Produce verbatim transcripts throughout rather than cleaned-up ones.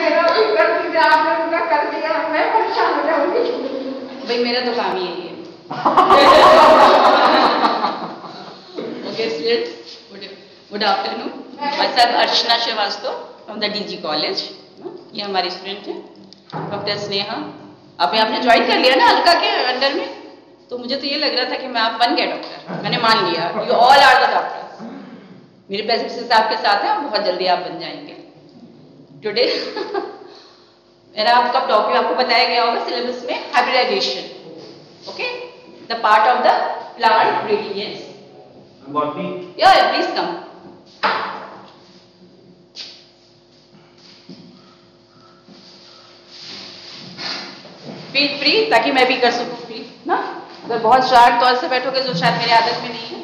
मेरा भी कर दीजिए, आपने उनका कर दिया, मैं परेशान हो जाऊंगी। भाई मेरा तो काम ही यही है। Okay students, good afternoon. myself Archana Srivastava from the DG college. ये हमारी स्टूडेंट है डॉक्टर स्नेहा। अभी आपने ज्वाइन कर लिया ना अलका के अंडर में, तो मुझे तो ये लग रहा था कि मैं आप बन गए डॉक्टर, मैंने मान लिया you all are the doctors. मेरे प्रेसिडेंट साहब के साथ है और बहुत जल्दी आप बन जाएंगे। टुडे मेरा आपका टॉपिक आपको बताया गया होगा सिलेबस में, hybridisation. Okay, the part of the plant breeding. Yes या प्लीज कम। फील फ्री, ताकि मैं भी कर सकूं फ्री ना। अगर बहुत शार्ट तौर से बैठोगे जो शायद मेरी आदत में नहीं है।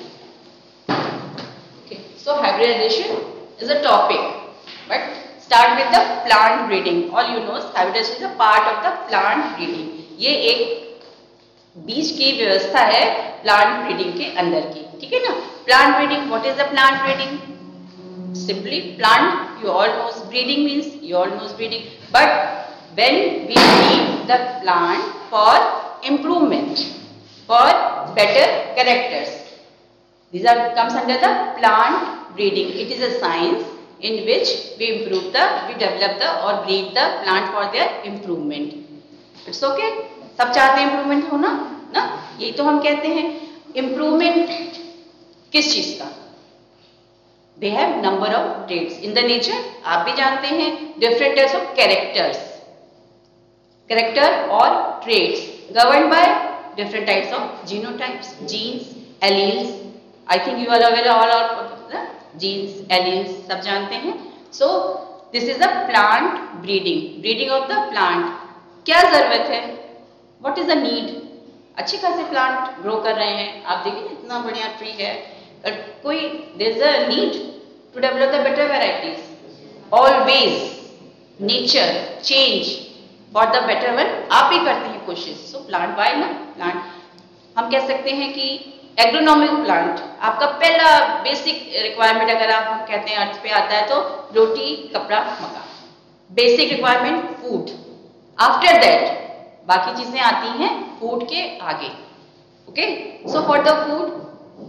So hybridization is a topic, but start with the plant breeding. All you know, hybridization is a part of the plant breeding. ये एक बीज की व्यवस्था है plant breeding के अंदर की, ठीक है ना। Plant breeding, what is the plant breeding? Simply plant, you all knows breeding means, you all knows breeding. But when we breed the plant for improvement, for better characters, these are comes under the plant breeding. It is a science in which we improve the, we develop the or breed the plant for their improvement. It's okay. सब चाहते हैं improvement होना ना, यही तो हम कहते हैं। improvement किस चीज का? They have number of traits in the nature. आप भी जानते हैं different types of characters, character or traits governed by different types of genotypes, genes, alleles. I think you are aware all of the genes, alleles, सब जानते हैं। So this is the plant breeding, breeding of the plant. क्या जरूरत है? What is the need? अच्छे खासे plant grow कर रहे हैं, आप देखिए इतना बढ़िया ट्री है, कोई there is a need to develop the better varieties. Always nature change for the better one, आप ही करते हैं कोशिश। So plant why ना plant, हम कह सकते हैं कि एग्रोनॉमिक प्लांट आपका पहला बेसिक रिक्वायरमेंट अगर आप हम कहते हैं अर्थ पे आता है तो रोटी कपड़ा मकान, basic requirement food. After that बाकी चीजें आती हैं फूड के आगे। Okay, so for the food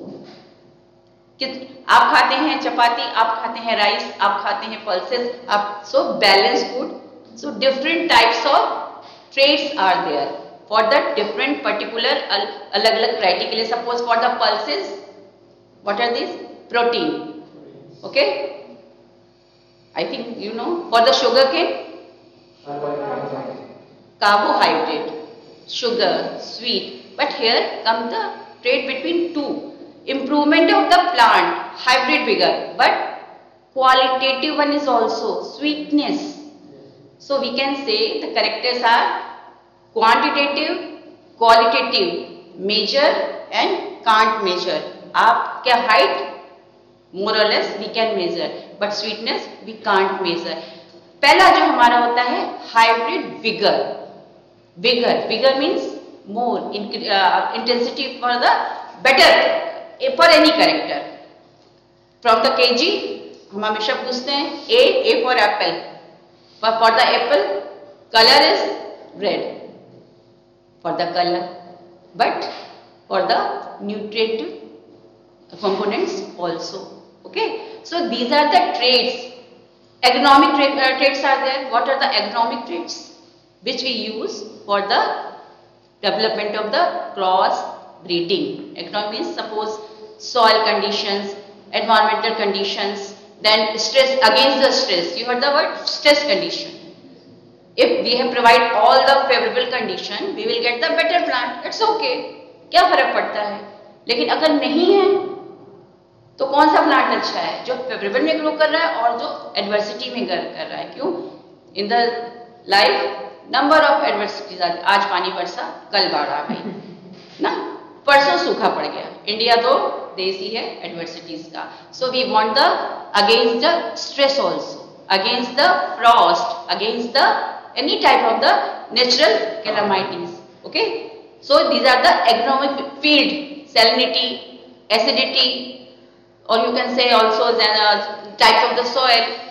आप खाते हैं चपाती, आप खाते हैं राइस, आप खाते हैं पल्सेस, आप so balance food. So different types of trades are there for the different particular अलग अलग variety के लिए। suppose for the pulses, what are these? Protein. Okay, I think you know. For the sugar cane, carbohydrate, sugar, sweet. But here come the trade between two. Improvement of the plant, hybrid vigor, but qualitative one is also sweetness. So we can say the characters are quantitative, qualitative, measure and can't measure. आप क्या height more और less we can measure, but sweetness we can't measure. पहला जो हमारा होता है hybrid vigour. Vigour vigour means more intensity for the better for any character. From the KG हम हमेशा पूछते हैं A A for apple, for the apple colour is red for the color, but for the nutritive components also. Okay, so these are the traits. Agronomic tra uh, traits are there. What are the agronomic traits which we use for the development of the cross breeding? Agronomic means suppose soil conditions, environmental conditions, then stress, against the stress. You heard the word stress condition. If we have provide all the favorable condition, we will get the better plant. It's okay. क्या फर्क पड़ता है? लेकिन अगर नहीं है तो कौन सा प्लांट अच्छा है? जो फेवरेबल में ग्रो कर रहा है और जो एडवर्सिटी में ग्रो कर रहा है। क्यों? In the life number of adversities आती। आज पानी बरसा, कल बाढ़ आ गई ना, परसों सूखा पड़ गया। इंडिया तो देश ही है एडवर्सिटीज का। So we want the against the stress also, against the frost, against the any type of the natural calamities. Okay, so these are the agronomic field: salinity, acidity, or you can say also the uh, types of the soil,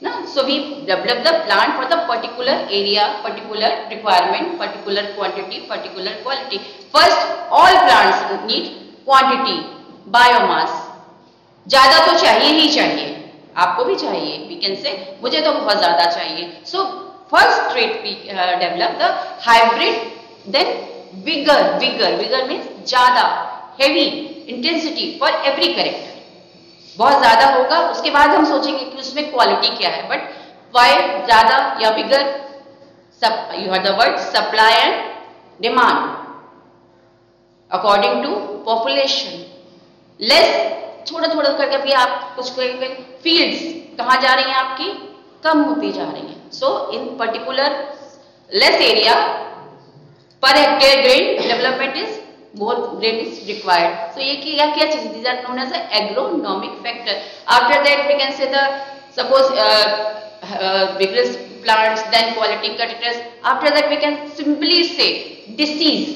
ना. So we develop the plant for the particular area, particular requirement, particular quantity, particular quality. First, all plants need quantity, biomass. ज्यादा तो चाहिए ही चाहिए, आपको भी चाहिए. We can say मुझे तो बहुत ज्यादा चाहिए. So first trait we uh, develop the hybrid, then vigor. Vigor, vigor means ज्यादा, heavy, intensity for every character. बहुत ज्यादा होगा, उसके बाद हम सोचेंगे कि उसमें क्वालिटी क्या है. बट वाई ज्यादा या bigger? You have the word supply and demand according to population. Less, थोड़ा थोड़ा करके भी आप कुछ फील्ड्स कहाँ जा रही हैं आपकी, कम होती जा रही हैं. So in particular less area per hectare grain development is more grain is required. So ये क्या क्या चीज़, these are known as a agronomic factor. After that we can say the suppose uh, uh, vigorous plants, then quality characters. After that we can simply say disease.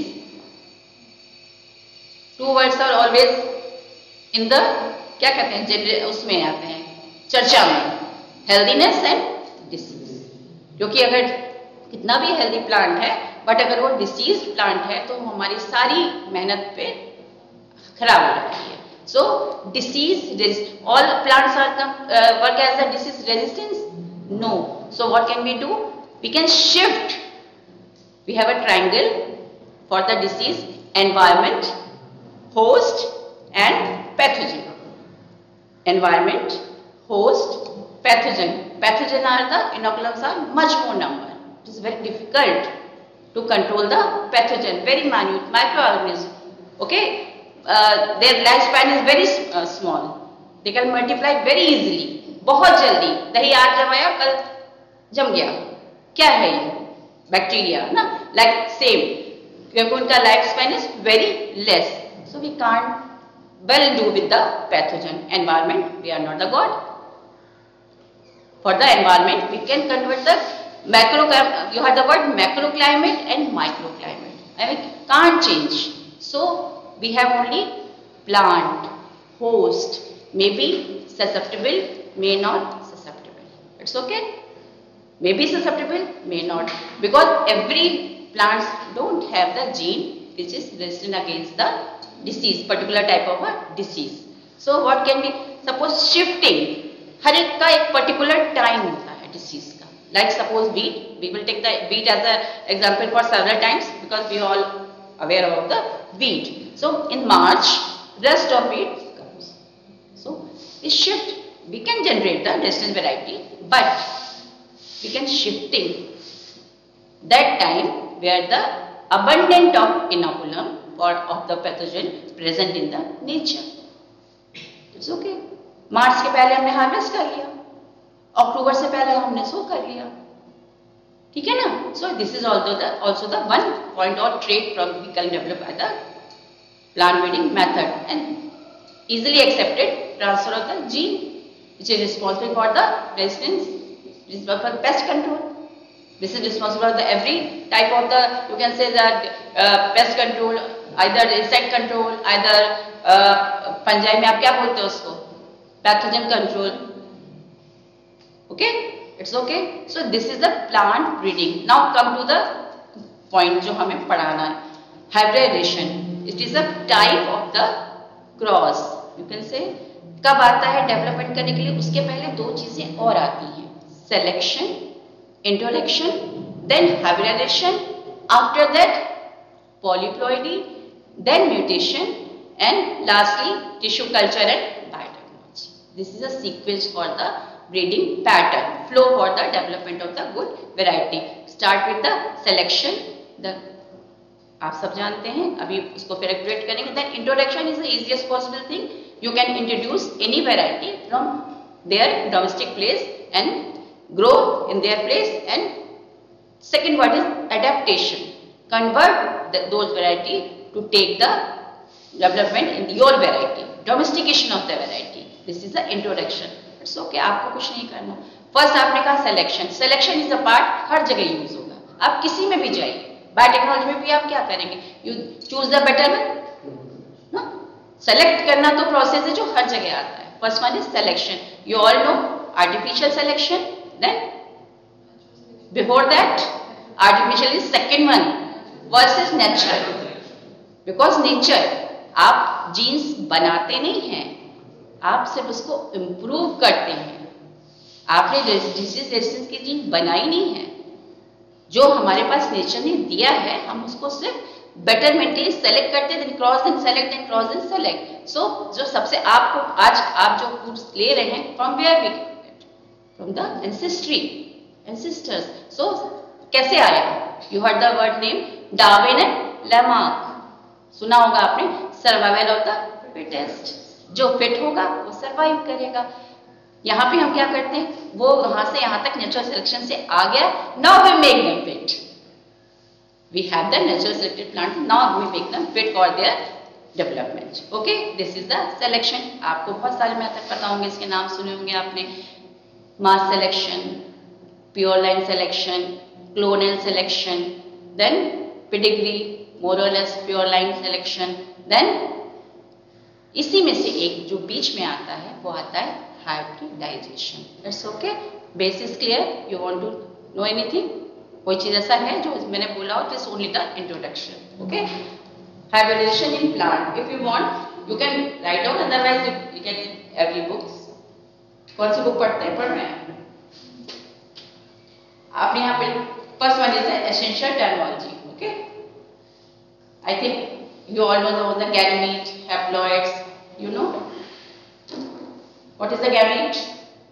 Two words are always in the क्या कहते हैं, उसमें आते हैं चर्चा में, healthiness and disease. क्योंकि अगर कितना भी हेल्दी प्लांट है बट अगर वो डिसीज प्लांट है तो हमारी सारी मेहनत पे खराब हो जाती है. So disease, all plants are work as a disease resistance? No. So what can we do? We can shift. We have a triangle for the disease, environment, host and pathogen. Environment, host, pathogen. Pathogen are the inoculums are much more number. It is very difficult to control the pathogen, very minute microorganism. Okay, uh, their lifespan is very uh, small. They can multiply very easily. बहुत जल्दी. दही आज जमाया कल जम गया. क्या है ये? बैक्टीरिया ना. Like same. क्योंकि उनका life span is very less. So we can't well do with the pathogen. Environment, we are not the god. For the environment, we can convert the macro, you have the word macroclimate and microclimate. I mean, can't change. So we have only plant, host, maybe susceptible, may not susceptible. It's okay. Maybe susceptible, may not, because every plants don't have the gene which is resistant against the disease, particular type of a disease. So what can be? Suppose shifting. हर एक का एक particular time होता है disease. Like suppose wheat, we will take the wheat as an example for several times because we are all aware of the wheat. So in March, rest of wheat comes. So we shift. We can generate the resistant variety, but we can shifting that time where the abundant of inoculum or of the pathogen present in the nature. It's okay. मार्च के पहले हमने harvest कर लिया, अक्टूबर से पहले हमने सो कर लिया. ठीक है ना. So this is also the also the one point और trait from we can develop by the plant breeding method and easily accepted transfer of the gene which is responsible for the resistance, responsible for pest control. This is responsible for the every type of the, you can say that uh, pest control, either insect control, either uh, fungi में आप क्या बोलते हो उसको, pathogen control. Okay, it's okay. So this is the plant breeding. Now come to the point जो हमें पढ़ाना है, hybridization. It is a type of the cross. You can say कब आता है डेवलपमेंट करने के लिए? उसके पहले दो चीजें और आती हैं, selection, introduction, then hybridization, after that polyploidy, then mutation and lastly tissue culture and biotechnology. This is a sequence for the breeding pattern, flow for the development of the good variety. Start with the selection, the आप सब जानते हैं, अभी उसको फिर activate करेंगे. Then introduction is the easiest possible thing. You can introduce any variety from their domestic place and grow in their place. And second word is adaptation. Convert the, those variety to take the development in your variety. Domestication of the variety. This is the introduction. It's okay. आपको कुछ नहीं करना. First आपने कहा selection. Selection is a part हर जगह use होगा. आप किसी में भी जाइए. बायोटेक्नोलॉजी में भी आप क्या करेंगे? You choose the better one. Select करना तो प्रोसेस है जो हर जगह आता है. First one is selection. You all know artificial selection Then before that, artificial is second one versus natural. Because nature, आप जीन्स बनाते नहीं हैं, आप सिर्फ उसको इम्प्रूव करते हैं. आपने डिसीज रेजिस्टेंस की जीन बनाई नहीं है. जो हमारे पास नेचर ने दिया है, हम उसको सिर्फ बेटरमेंटली सेलेक्ट करते हैं, cross and select and cross and select. So जो सबसे आपको आज आप जो कोर्स ले रहे हैं, from where we from the ancestry ancestors. So कैसे आया? You heard the word name Darwin and Lamarck. सुना होगा आपने, सर्वाइवल ऑफ द फिटेस्ट. जो फिट होगा वो सर्वाइव करेगा. यहाँ पे हम क्या करते हैं, वो वहां से यहाँ तक नेचुरल सिलेक्शन से आ गया. Now we make them fit. We have the natural selected plant. Now we make them fit for their development. Okay, this is the selection. आपको बहुत सारे मेथड पता होंगे, इसके नाम सुने होंगे आपने. Mass selection, pure line selection, clonal selection, then pedigree, more or less pure line selection. Then इसी में से एक जो बीच में आता है वो आता है hybridization. It's okay. Base is clear. You want to know anything? कोई चीज ऐसा है जो मैंने बोला हो, this only the introduction. Okay, hybridization in plant. If you want you can write down, otherwise you can every books. कौन सी बुक पढ़ते हैं, पढ़ रहे हैं आपने? यहाँ पे first one is essential terminology. Okay, I think you all know the gamete, haploids. You know what is the gamete?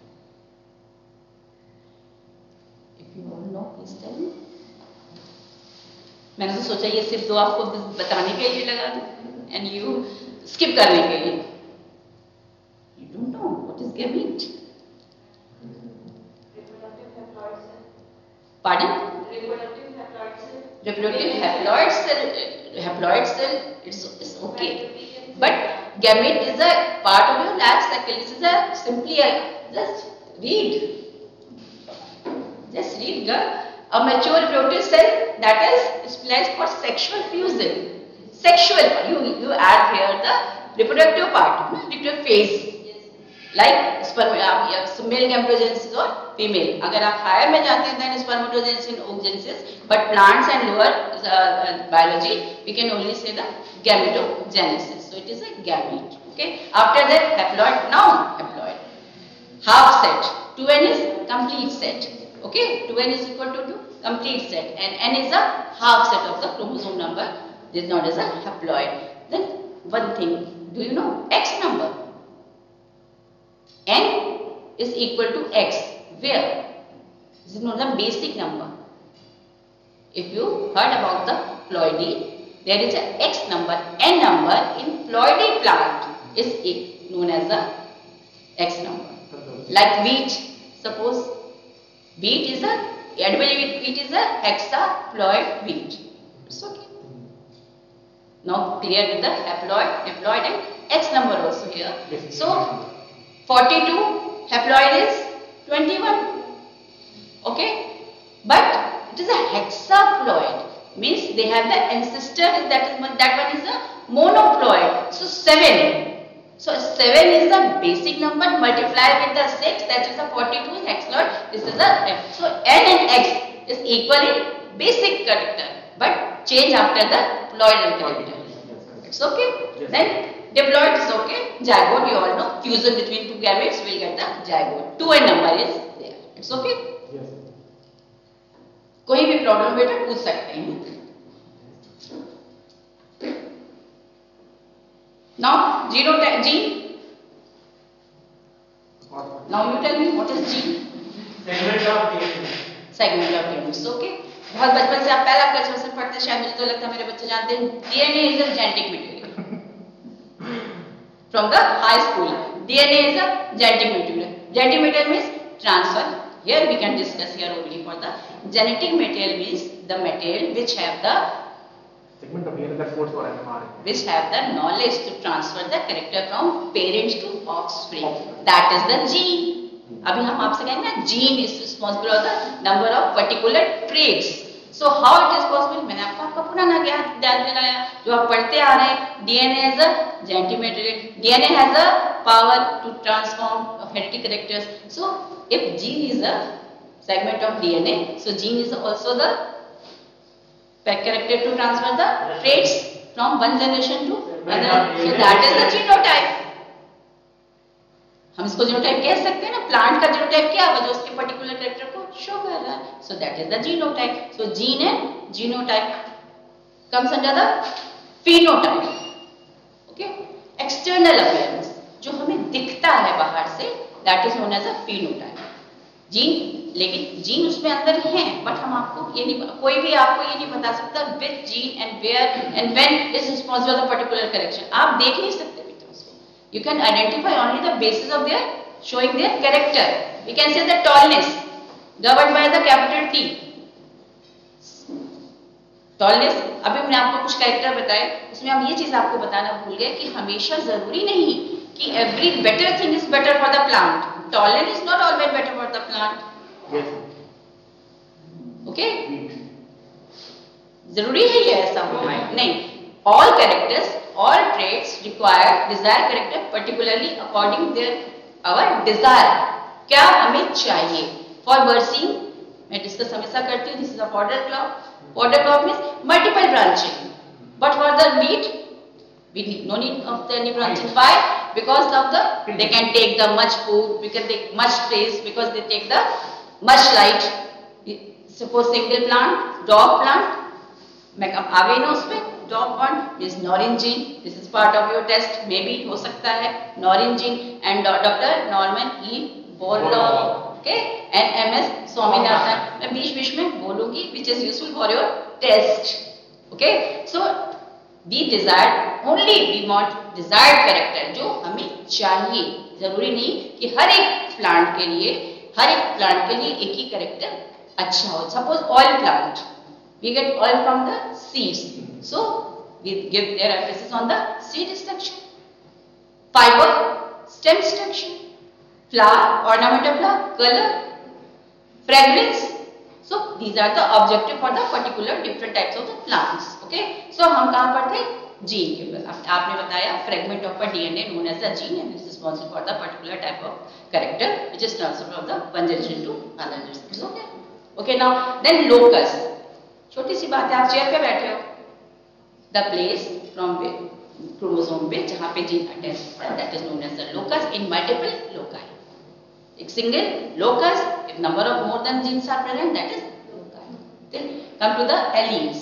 मैंने तो सोचा ये सिर्फ दो आपको बताने के लिए लगा दूं एंड यू स्किप करने के लिए. You don't know what is gamete. Pardon? reproductive haploid cell. Haploid cell, it's, it's okay, but gamete is a part of your life cycle. This is a simply a, just read just read girl. A mature reproductive cell that is spliced for sexual fusion. Sexual, you you add here the reproductive part, reproductive phase, like sperm, male gametogenesis or female. अगर आप higher में जाते हैं then spermatogenesis and oogenesis, but plants and lower uh, biology we can only say the gametogenesis. So it is a gamete. Okay. After that haploid, now haploid, half set. two n is complete set. Okay, two n is equal to two, complete set, and n is a half set of the chromosome number. This is known as a haploid. Then one thing, do you know X number? N is equal to X. Where? This is known as a basic number. If you heard about the ploidy, there is a X number, N number in ploidy plant is known as the X number. Like wheat, suppose. Wheat is a edible wheat is a hexaploid wheat. It's okay. Now clear with the haploid, haploid and X number also here. So forty-two, haploid is twenty-one. Okay, but it is a hexaploid, means they have the ancestor, that is that one is a monoploid. So seven. So seven is the basic number, multiply with the six, that is the forty-two is hexaploid. This is the so n and x is equal in basic character, but change after the ploidal character. It's okay. Then diploid is okay. Zygote, you all know, fusion between two gametes will get the zygote. two n number is there. It's okay. Yes. कोई भी problem बेटा पूछ सकते हैं. Now genogene. Now you tell me what is gene? Segment of D N A. Segment of D N A. So okay. बहुत बचपन से आप पहला कल्चर पढ़ते, शायद मुझे तो लगता है मेरे बच्चे जानते हैं. D N A is a genetic material. From the high school, D N A is a genetic material. Genetic material means transfer. Here we can discuss here only for the genetic material means the material which have the segment of D N A that codes for M R N A, which have the knowledge to transfer the character from parents to offspring. That is the gene. अभी हम आपसे कहेंगे ना, gene is responsible for the number of particular traits. So how it is possible? मैंने आपको आपका पुराना ज्ञान ध्यान दिलाया जो आप पढ़ते आ रहे हैं. D N A is a genetic material. D N A has a power to transform hereditary characters. So if gene is a segment of D N A. So gene is also the character to transfer the traits from one generation to another. So that is the genotype. हम इसको genotype कह सकते हैं ना. Plant का genotype क्या है? जो उसके पर्टिकुलर कैरेक्टर को शो कर रहा है. So that is the genotype. So gene and genotype comes under the phenotype. Okay. External appearance जो हमें दिखता है बाहर से, that is known as a phenotype. Gene, लेकिन जीन उसमें अंदर है, बट हम आपको ये नहीं, कोई भी आपको ये नहीं बता सकता which gene and where and when is responsible for particular correction. आप देख नहीं सकते. You can identify only the basis of their showing their character. We can say the tallness governed by the capital T. Tallness. अभी हमने आपको कुछ character बताए, उसमें हम ये चीज आपको बताना भूल गए कि हमेशा जरूरी नहीं कि every better thing is better for the plant. Tallness is not always better for the plant. Yes. Okay? जरूरी है ये ऐसा होना नहीं. All characters, all traits require desired character, particularly according their our desire. क्या हमें चाहिए? For bursting, मैं डिस्कस हमेशा करती हूँ. This is a powder crop. Powder crop means multiple branching. But for the wheat, we need no need of the any branching. Why? Because of the they can take the much food, we can take much space because they take the much light. Suppose single plant, dog plant. मैं अब आ गई ना उस पे. Dog plant is Norrin gene. This is part of your test. Maybe हो सकता है Norrin gene and Doctor Norman E. Borlaug, okay, and M S Swaminathan. मैं बीच बीच में बोलूँगी, which is useful for your test. Okay, so we desired only we want desired character जो हमें चाहिए. जरूरी नहीं कि हर एक प्लांट के लिए हर एक प्लांट के लिए एक ही कैरेक्टर अच्छा हो. Suppose oil plant, we get oil from the seeds. So we give their emphasis on the seed structure, fiber, stem structure, flower, ornamental flower, color, fragrance. So these are the objective for the particular different types of the plants. Okay. So हम कहाँ पर थे? Gene के ऊपर. आपने बताया fragment of a D N A known as the gene and is responsible for the particular type of character which is transferred from the one generation to another generation. Okay. Okay. Now then locus. छोटी सी बात है, आप chair पे बैठे हो. The place from where chromosome पे जहाँ पे जीन अटैच होता है, that is known as the locus in multiple loci. एक single locus, if number of more than genes are present, that is loci. Then come to the alleles.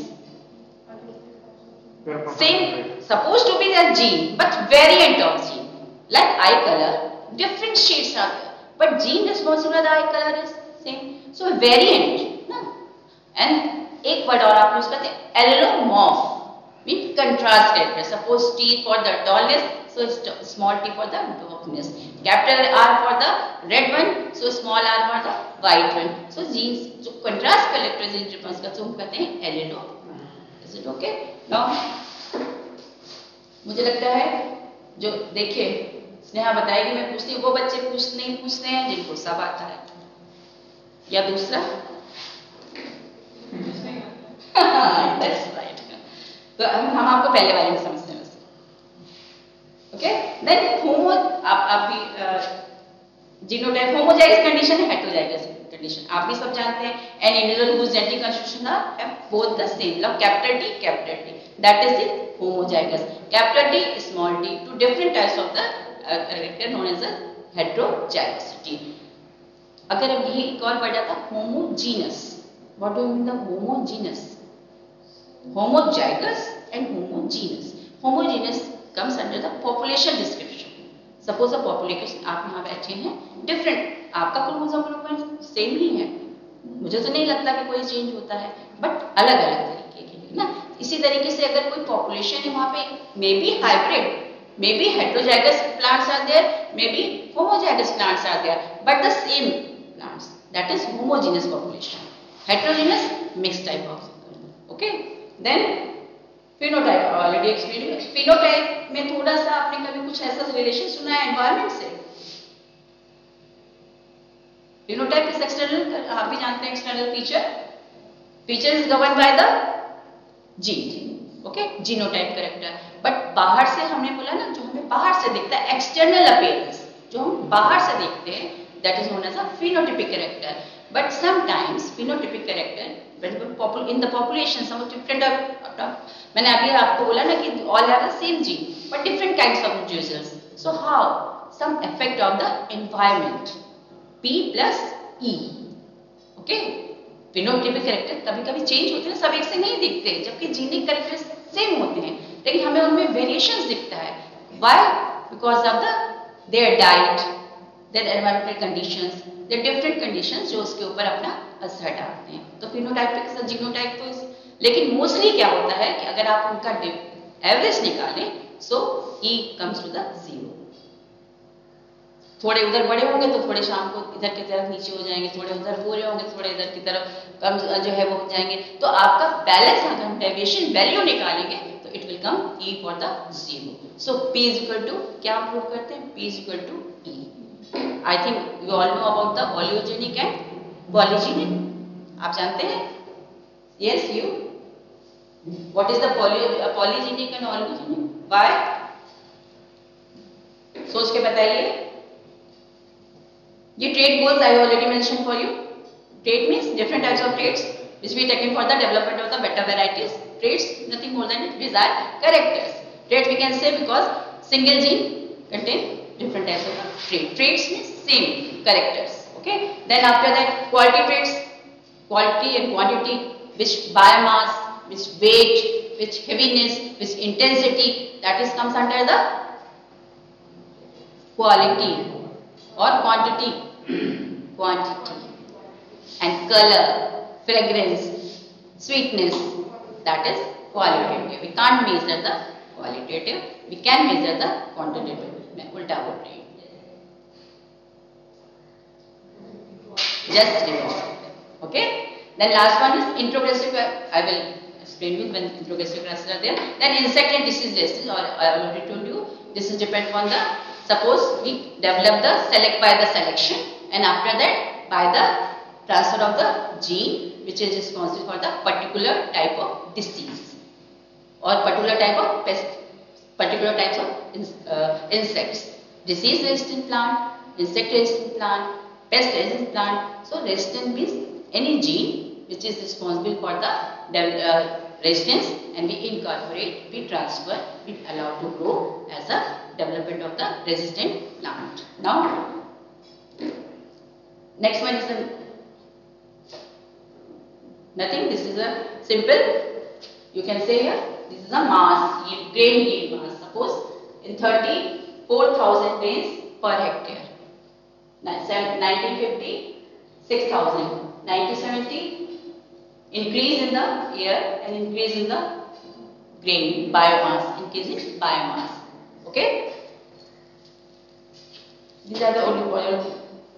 Same, supposed to be the gene, but variant of gene. Like eye color, different shades are there, but gene responsible for the eye color is same. So variant, ना? And एक word और आप use करते हैं allelomorph. Mean contrast character. Suppose T for the tallness, so it's small t for the darkness. Capital R for the red one, so small r for the white one. So genes जो contrast character gene response का हम कहते हैं allelomorph. Is it okay? Now मुझे लगता है जो देखिए स्नेहा बताएगी, मैं पूछती हूँ, वो बच्चे पूछ नहीं पूछते हैं जिनको सब आता है, या दूसरा That's right. तो हम हम आपको पहले वाले में समझते हैं वैसे. ओके. देन होमो, आप आप भी जीनोटाइप होमोजाइगस कंडीशन है, हेटेरोजाइगस कंडीशन आप भी सब जानते हैं. An individual whose genetic constitution are have both the same, मतलब capital T capital T, that is the homozygous. Capital T small T, two different types of the character known as the heterozygosity. अगर अब ये एक और पढ़ जाता homogeneous. What do you mean the homogeneous? Homozygous and homogeneous. Homogeneous comes under the population description. Suppose a population, आप यहाँ बैठे हैं, different, आपका क्रोमोसोम सेम ही है, मुझे तो नहीं लगता कि कोई चेंज होता है, बट अलग अलग तरीके के लिए ना. इसी तरीके से अगर कोई पॉपुलेशन है वहाँ पे, may be hybrid, may be heterozygous plants are there, may be homozygous plants are there, but the same plants, that is homogeneous population. Heterogeneous mix type of. Okay. Then phenotype already explain. Phenotype में थोड़ा सा आपने कभी कुछ ऐसा relation सुना है environment से? फिनोटाइप इज एक्सटर्नल, आप भी जानते हैं external feature. Feature is govern by the gene. Okay. Genotype character. But बाहर से हमने बोला ना, जो हमें बाहर से दिखता है, एक्सटर्नल अपीयरेंस जो हम बाहर से देखते हैं, that is known as a phenotypic character. But sometimes phenotypic character, when in the population, some different are, मैंने अभी आपको बोला ना कि all have the same gene, but different kinds of individuals. So how? Some effect of the environment. P plus E. Okay? phenotypic character कभी-कभी change होते हैं, सब एक से नहीं दिखते, जबकि genetic characters same होते हैं, लेकिन हमें उनमें variations दिखता है. Why? Because of the their diet, their environmental conditions, their different conditions जो उसके ऊपर अपना असर डालते हैं. तो phenotypic से genotype तो, लेकिन मोस्टली क्या होता है कि अगर आप उनका एवरेज निकालें, सो E comes to the zero. थोड़े उधर बड़े होंगे तो थोड़े शाम को इधर की तरफ नीचे हो जाएंगे, थोड़े उधर पूरे होंगे, थोड़े इधर की तरफ कम जो है वो हो जाएंगे. तो आपका बैलेंस अगर हम डेविएशन वैल्यू निकालेंगे तो it will come E for the zero. So P is equal to क्या हम प्रूव करते हैं? P is equal to E. I think you all know about the oligogenic and polygenic. आप जानते हैं? Yes you. What is the polygenic and oligogenic? Why? सोच के बताइए. ये trait goals I already mentioned for you. Trait means different types of traits which we taken for the development of the better varieties. Traits nothing more than it. These are characters. Trait we can say because single gene contain different types of trait. Traits means same characters. Okay. Then after that quality traits, quality and quantity, which biomass, which weight, which heaviness, which intensity, that is comes under the quality or quantity. Quantity and color, fragrance, sweetness, that is qualitative. We can't measure the qualitative, we can measure the quantitative. मैं उल्टा बोल रही हूँ. Just reverse. Okay. Then last one is introgressive. I will explain you when introgressive classes are there. Then insect and disease resistance, or I already told you, this is depend on the, suppose we develop the select by the selection, and after that by the transfer of the gene which is responsible for the particular type of disease or particular type of pest, particular types of uh, insects. Disease resistant plant, insect resistant plant, pest resistant plant. So resistant means any gene which is responsible for the uh, resistance, and we incorporate, we transfer, we allow to grow as a development of the resistant plant. Now next one is a nothing. This is a simple. You can say here this is a mass, yield, grain yield mass. Suppose in thirty-four thousand grains per hectare. nineteen fifty, six thousand. nineteen seventy, increase in the year and increase in the grain biomass, increase in biomass. Okay. These are the only points.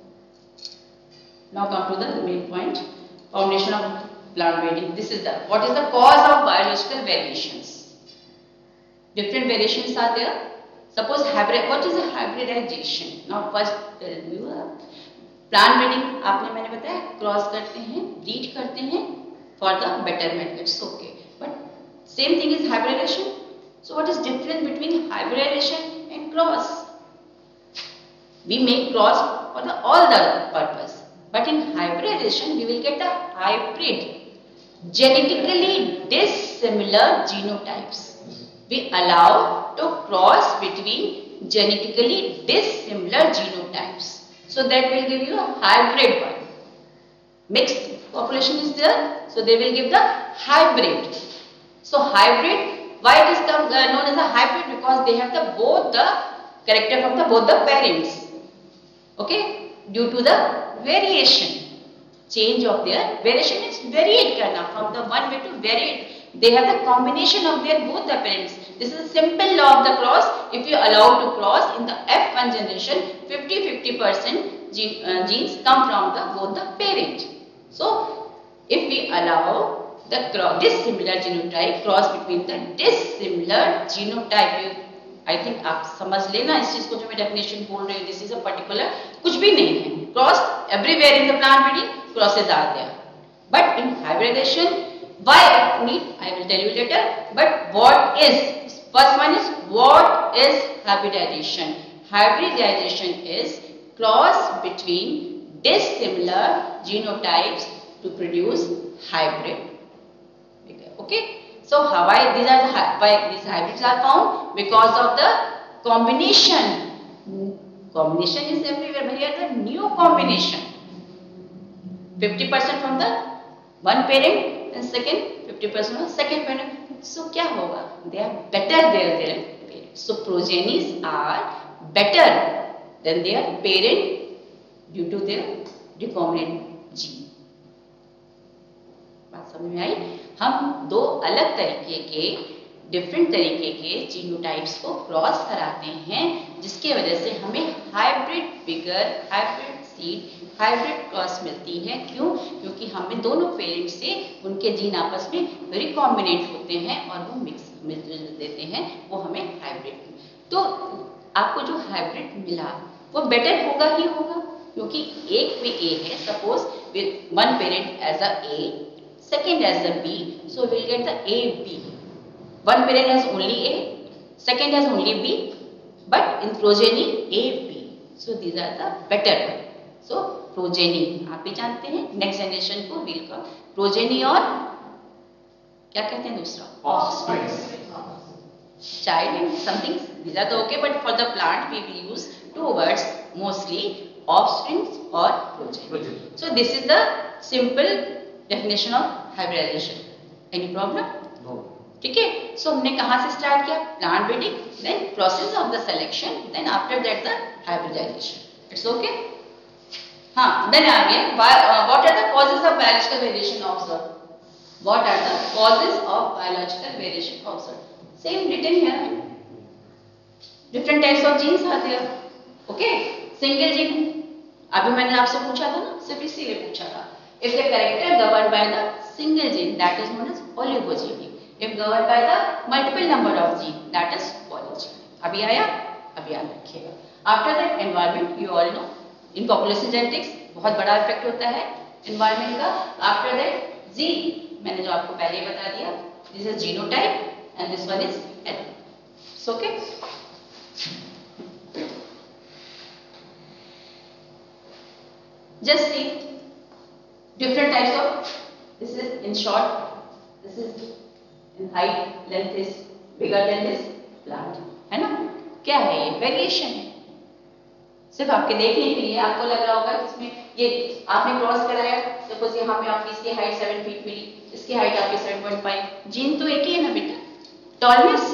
Now come to the main point, foundation of plant breeding. This is the, what is the cause of biological variations? Different variations are there. Suppose hybrid, what is a hybridization? Now first tell you, plant breeding आपने मैंने बताया cross करते हैं, breed करते हैं for the betterment. It's okay. But same thing is hybridization. So what is difference between hybridization and cross? We make cross for the all the purpose. But in hybridization, we will get a hybrid, genetically dissimilar genotypes. We allow to cross between genetically dissimilar genotypes. So that will give you a hybrid one. Mixed population is there, so they will give the hybrid. So hybrid, why it is termed, uh, known as a hybrid? Because they have the both the character from the both the parents. Okay, due to the variation, change of their variation is variate karna from the one way to variate. They have the combination of their both the parents. This is a simple law of the cross. If you allow to cross in the F one generation, fifty fifty percent gene, uh, genes come from the both the parent. So if we allow the cross, dissimilar genotype cross between the dissimilar genotype, you I think आप समझ लेना इस चीज को जो मैं definition बोल रही हूँ. दिस इज अ पर्टिकुलर, कुछ भी नहीं है. Cross everywhere in the plant breeding crosses are there, but in hybridization why need I will tell you later. But what is first one is what is hybridization. Hybridization is cross between dissimilar genotypes to produce hybrid vigor. Okay, so how I these are the why these hybrids are found? Because of the combination. Combination is everywhere, but here the new combination. fifty percent from the one parent and second fifty percent from the second parent. So क्या होगा? They are better than their parents. So progenies are better than their parent due to their recombinant gene. बात समझ में आई? हम दो अलग तरीके के डिफरेंट तरीके के जीनोटाइप्स को क्रॉस कराते हैं, जिसके वजह से हमें hybrid vigour, hybrid seed, hybrid cross मिलती है। क्यों? क्योंकि हमें दोनों पेरेंट से उनके जीन आपस में रिकॉम्बिनेट होते हैं और वो मिक्स मिलजुल देते हैं, वो हमें हाइब्रिड। तो आपको जो हाइब्रिड मिला वो बेटर होगा ही होगा, क्योंकि एक में ए है, suppose with one parent as a A, second as a B, so we'll get the A B. One parent has only A, second has only B, but in progeny A B. So these are the better one. So progeny आप भी जानते हैं, next generation को will का progeny और क्या कहते हैं दूसरा? Offspring. Child and something. These are the okay, but for the plant we will use two words mostly, offsprings or progeny. So this is the simple definition of hybridization. Any problem? No. ठीक है? So हमने कहाँ से start किया? Plant breeding, then process of the selection, then after that the hybridization. It's okay? हाँ, then आगे what are the causes of biological variation observed? What are the causes of biological variation observed? Same written here. Different types of genes are there. Okay? Single gene. अभी मैंने आपसे पूछा था ना, सिर्फ इसीलिए पूछा था. If the character governed by the single gene, that is known as oligogenic. If governed by the multiple number of gene, that is polygenic. अभी आया? अभी याद रखिएगा. After that environment, you all know, in population genetics बहुत बड़ा effect होता है environment का. After that gene, मैंने जो आपको पहले ही बता दिया, this is genotype and this one is ethnic. It's okay? Just see. Different types of, this is in short, this is in height, length is bigger than this plant, है ना? क्या है ये? वेरिएशन है, सिर्फ आपके देखने के लिए। आपको लग रहा होगा इसमें ये आपने क्रॉस कराया, सपोज यहाँ पे आपकी इसकी हाइट सेवन फीट मिली, इसकी हाइट आपकी सेवन पॉइंट फाइव, जीन तो एक ही है ना बेटा, tallness,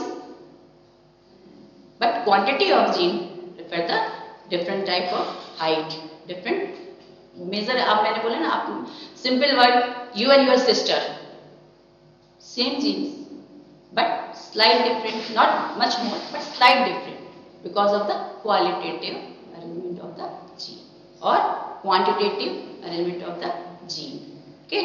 but quantity of gene refer the different type of height, different major. आप मैंने बोला ना, आप simple word, you and your sister, same genes but slight different, not much more but slight different, because of the qualitative arrangement of the gene और quantitative arrangement of the gene. Okay,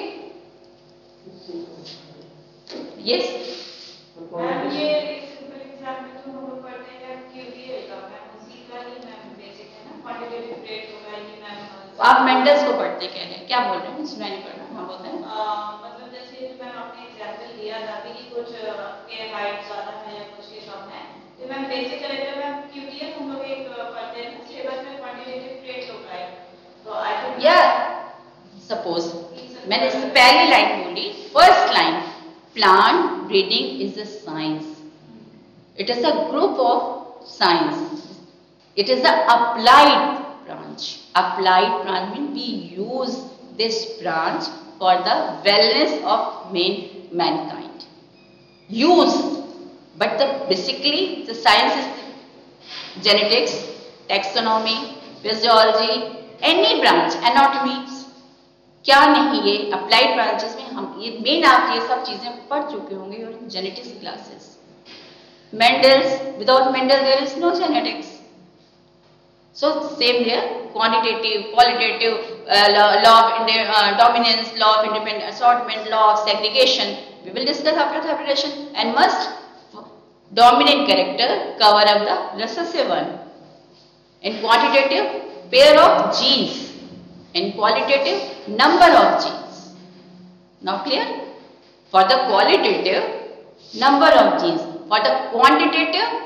yes ma'am ये simple example जो हम लोग पढ़ते हैं क्यूबीए का, ma'am उसी का ही मैम बेसिक है ना, क्वांटिटेटिव रेट होगा ये मैम। आप मेंडल्स को पढ़ते कह रहे हैं, क्या बोल रहे हैं? सुनाई नहीं पड़ रहा, हाँ बोलते हैं। मतलब जैसे मैम आपने एग्जांपल दिया था कि कुछ के हाइट ज्यादा है या कुछ के कम है, तो मैम बेसिक कैरेक्टर मैम क्यूबीए हम लोग एक पढ़ते हैं सिलेबस में, क्वांटिटेटिव ट्रेट होता है, तो आई थिंक या सपोज मैंने इससे पहली लाइन बोली, first line, plant breeding is a science, it is a group of science, it is a applied branch. Applied branch means we use this branch for the wellness of main mankind. Use, but the basically the science is genetics, taxonomy, physiology, any branch, anatomy. क्या नहीं, ये applied branches में हम ये main आप ये सब चीजें पढ़ चुके होंगे और genetics classes. Mendel's, without Mendel there is no genetics. So same here, quantitative, qualitative, uh, law, law of uh, dominance, law of independent assortment, law of segregation. We will discuss after hybridization. And must dominant character cover up the recessive one. In quantitative, pair of genes. In qualitative, number of genes. Now clear? For the qualitative, number of genes. For the quantitative,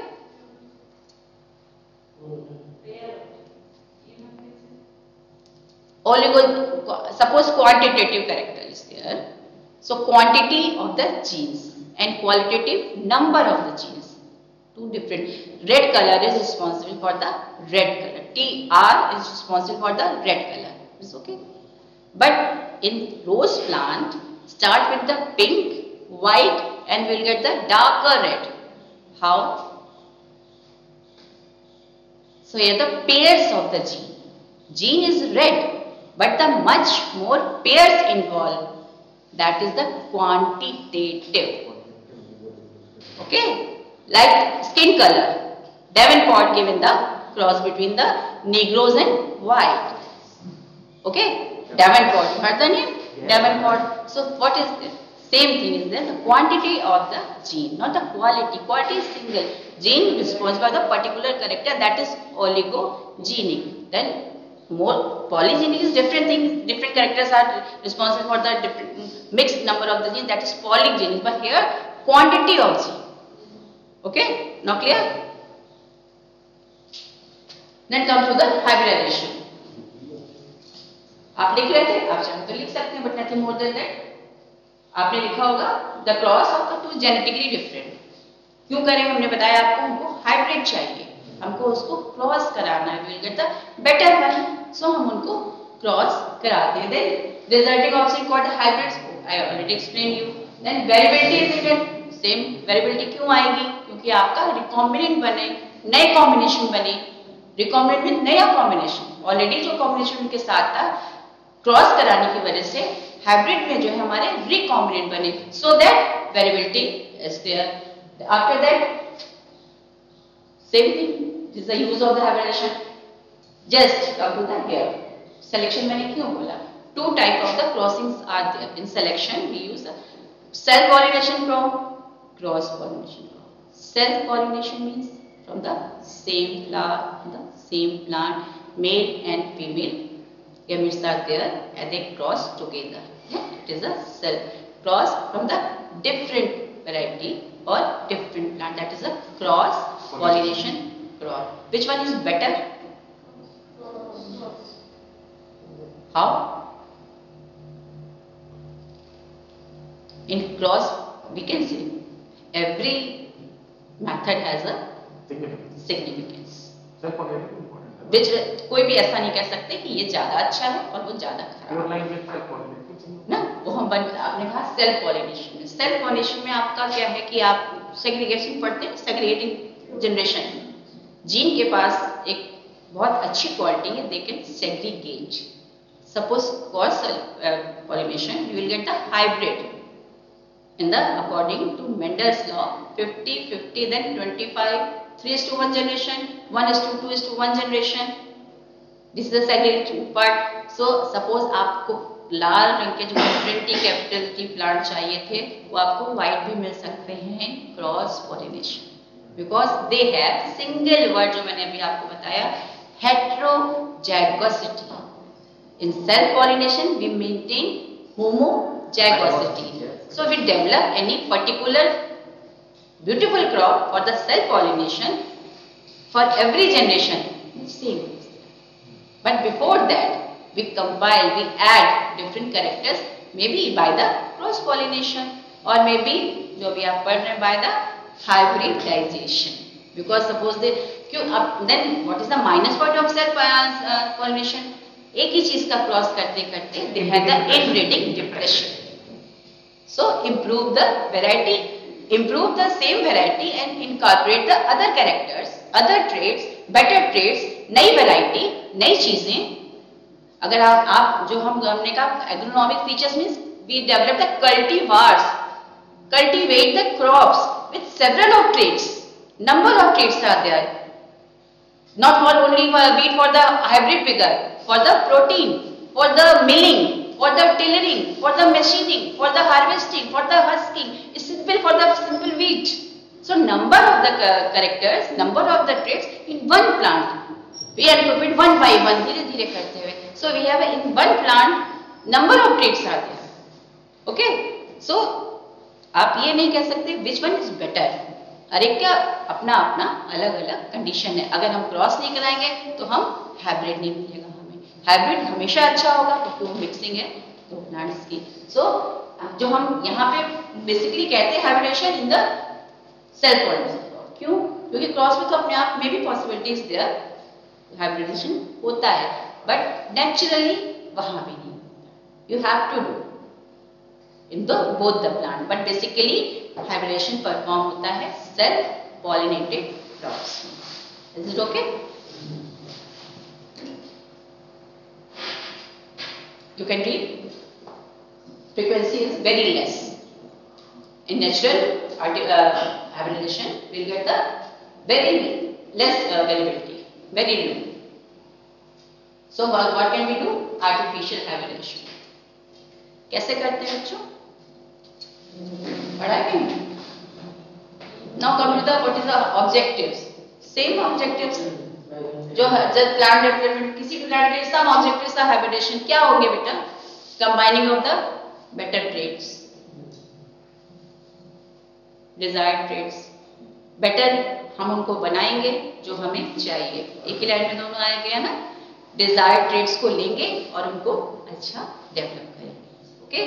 oligo, suppose quantitative character is there, so quantity of the genes and qualitative number of the genes, two different. Red color is responsible for the red color, T R is responsible for the red color, it's okay. But in rose plant, start with the pink, white, and we'll get the darker red. How? So here the pairs of the gene. Gene is red, but the much more pairs involved. That is the quantitative. Okay? Like skin color. Davenport given the cross between the Negroes and white. Okay? Davenport. You heard the name? Davenport. So what is this? Same thing is there, the quantity of the gene, not the quality. Quality is single. Gene responsible for the particular character, that is oligogenic. Then more polygenic is different things. Different characters are responsible for the different mixed number of the gene, that is polygenic. But here quantity of gene. Okay? Now clear? Then come to the hybridization. आप लिख रहे थे, आप चाहे तो लिख सकते हैं, but nothing more than that. आपने लिखा होगा the cross of the two genetically different. क्यों करेंगे? हमने बताया आपको, हमको हाइब्रिड चाहिए, हमको उसको क्रॉस कराना है. Will get the better one, so हम उनको क्रॉस कराते हैं. Then resulting offspring called the hybrids. I already explain you. Then variability is written. Same variability क्यों आएगी? क्योंकि आपका रिकॉम्बिनेंट बने, नए कॉम्बिनेशन बने. रिकॉम्बिनेंट में नया कॉम्बिनेशन, ऑलरेडी जो कॉम्बिनेशन उनके साथ था, क्रॉस कराने की वजह से हाइब्रिड में जो है हमारे रिकॉम्बिनेंट बने. So that variability is there. After that same thing is the use of the hybridization. Just come to the here. Selection मैंने क्यों बोला? Two type of the crossings are there. In selection we use self pollination from cross pollination. Self pollination means from the same flower, the same plant, male and female gametes are there and they cross together. Yeah? It is a self cross from the different variety or different plant. That is a cross pollination cross. Which one is better? How? In cross we can say every method has a significance. Which कोई भी ऐसा नहीं कह सकते कि ये ज्यादा अच्छा है और वो ज्यादा खराब ना. वो हम बन, आपने कहा सेल्फ पॉलिनेशन में. सेल्फ पॉलिनेशन में आपका क्या है कि आप सेग्रीगेशन पढ़ते हैं, सेग्रीगेटिंग जनरेशन. जीन के पास एक बहुत अच्छी क्वालिटी है, they can segregate. Suppose cross pollination you will get the hybrid in the according to Mendel's law fifty fifty then twenty-five three is to one generation, one is to two is to one generation. This is the segregated part. So suppose आपको लाल रंग के जो different T capital T plant चाहिए थे, वो आपको white भी मिल सकते हैं cross pollination, because they have single word जो मैंने अभी आपको बताया heterozygosity. In self pollination we maintain homozygosity. So we develop any particular beautiful crop for the self pollination for every generation, same. But before that we compile, we add different characters, maybe by the cross pollination or maybe जो भी आप पढ़ रहे हैं by the hybridization. Because suppose they क्यों अब then what is the minus point of self pollination? एक ही चीज का क्रॉस करते करते they have the inbreeding depression. So improve the variety, improve the same variety and incorporate the other characters, other traits, better traits, नई variety, नई चीजें. अगर आप आप जो हम हमने कहा agronomic features means we develop the cultivars, cultivate the crops with several of traits. Number of traits are there. Not for only for wheat for the hybrid figure, for the protein, for the milling, for the tillering, for the machining, for the harvesting, for the husking, is simple for the simple wheat. So number of the characters, number of the traits in one plant. We are incorporated one by one, धीरे धीरे करते हुए. So we have in one plant number of traits are there. Okay? So आप ये नहीं कह सकते which one is better. हर एक का अपना अपना अलग अलग कंडीशन है. अगर हम क्रॉस नहीं कराएंगे तो हम हाइब्रिड नहीं मिलेगा हमें. हाइब्रिड हमेशा अच्छा होगा क्योंकि वो मिक्सिंग है तो प्लांट्स की। सो जो हम यहाँ पे बेसिकली कहते हैं hybridization in the self pollination. क्यों? क्योंकि क्रॉस में तो अपने आप में भी पॉसिबिलिटीज देयर, हाइब्रिडेशन होता है, बट नेचुरली वहां भी नहीं। You have to do in the both the plant, but basically hybridization perform होता है self pollinated crops. Is it okay? You can read. Frequency is very less. In natural uh, hybridization, we will get the very less uh, variability, very low. So what, what can we do? Artificial hybridization. कैसे करते हैं बच्चों? पढ़ा है? Now come to the what is the objectives. Same objectives. जो जब plant development किसी भी प्लांट के सम ऑब्जेक्टिव्स ऑफ हाइब्रिडेशन क्या होंगे बेटा? Combining of the better traits, desired traits, better हम उनको बनाएंगे जो हमें चाहिए। एक ही लाइन में दोनों आए गए ना, डिजायर्ड ट्रेड्स को लेंगे और उनको अच्छा डेवलप करेंगे। ओके,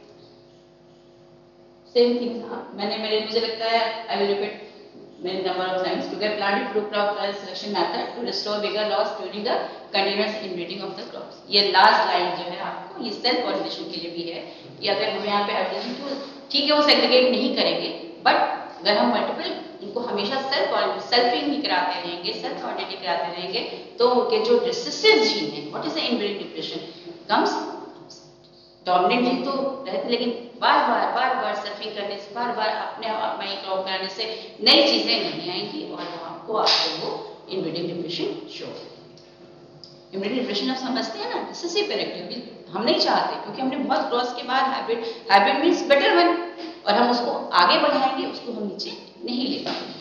सेम थिंग मैंने मेरे मुझे लगता है I will repeat many number of times to get plant fruit crop selection method to restore vigor loss during the continuous inbreeding of the crops। ये लास्ट लाइन जो है आपको ये सेल्फ पॉलिनेशन के लिए भी है कि अगर हम यहाँ पे हाइब्रिडेशन तो ठीक है वो सेग्रीगेट नहीं करेंगे, बट अगर हम मल्टीपल इनको हमेशा सेल्फ सेल्फिंग ही कराते रहेंगे, सेल्फ पॉलिनेटिंग कराते रहेंगे तो उनके जो रिसेसिव जीन है, what is the inbreeding depression comes, dominant gene तो रहते लेकिन बार बार बार बार सर्फिंग करने से, बार बार अपने आप में क्रॉप कराने से नई चीजें नहीं आएंगी और आपको आपको वो इनब्रीडिंग डिप्रेशन शो होगी। इनब्रीडिंग डिप्रेशन आप समझते हैं ना, रिसेसिव पैरेक्टर हम नहीं चाहते क्योंकि हमने बहुत क्रॉस के बाद hybrid hybrid means better one और हम उसको आगे बढ़ाएंगे, उसको हम नीचे नहीं ले पाएंगे।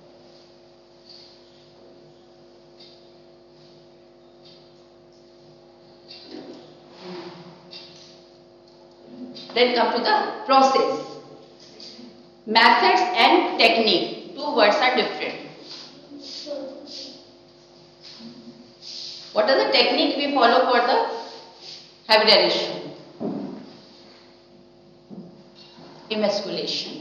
Then come to the process. Methods and technique. Two words are different. What is the technique we follow for the hybridization? Emasculation.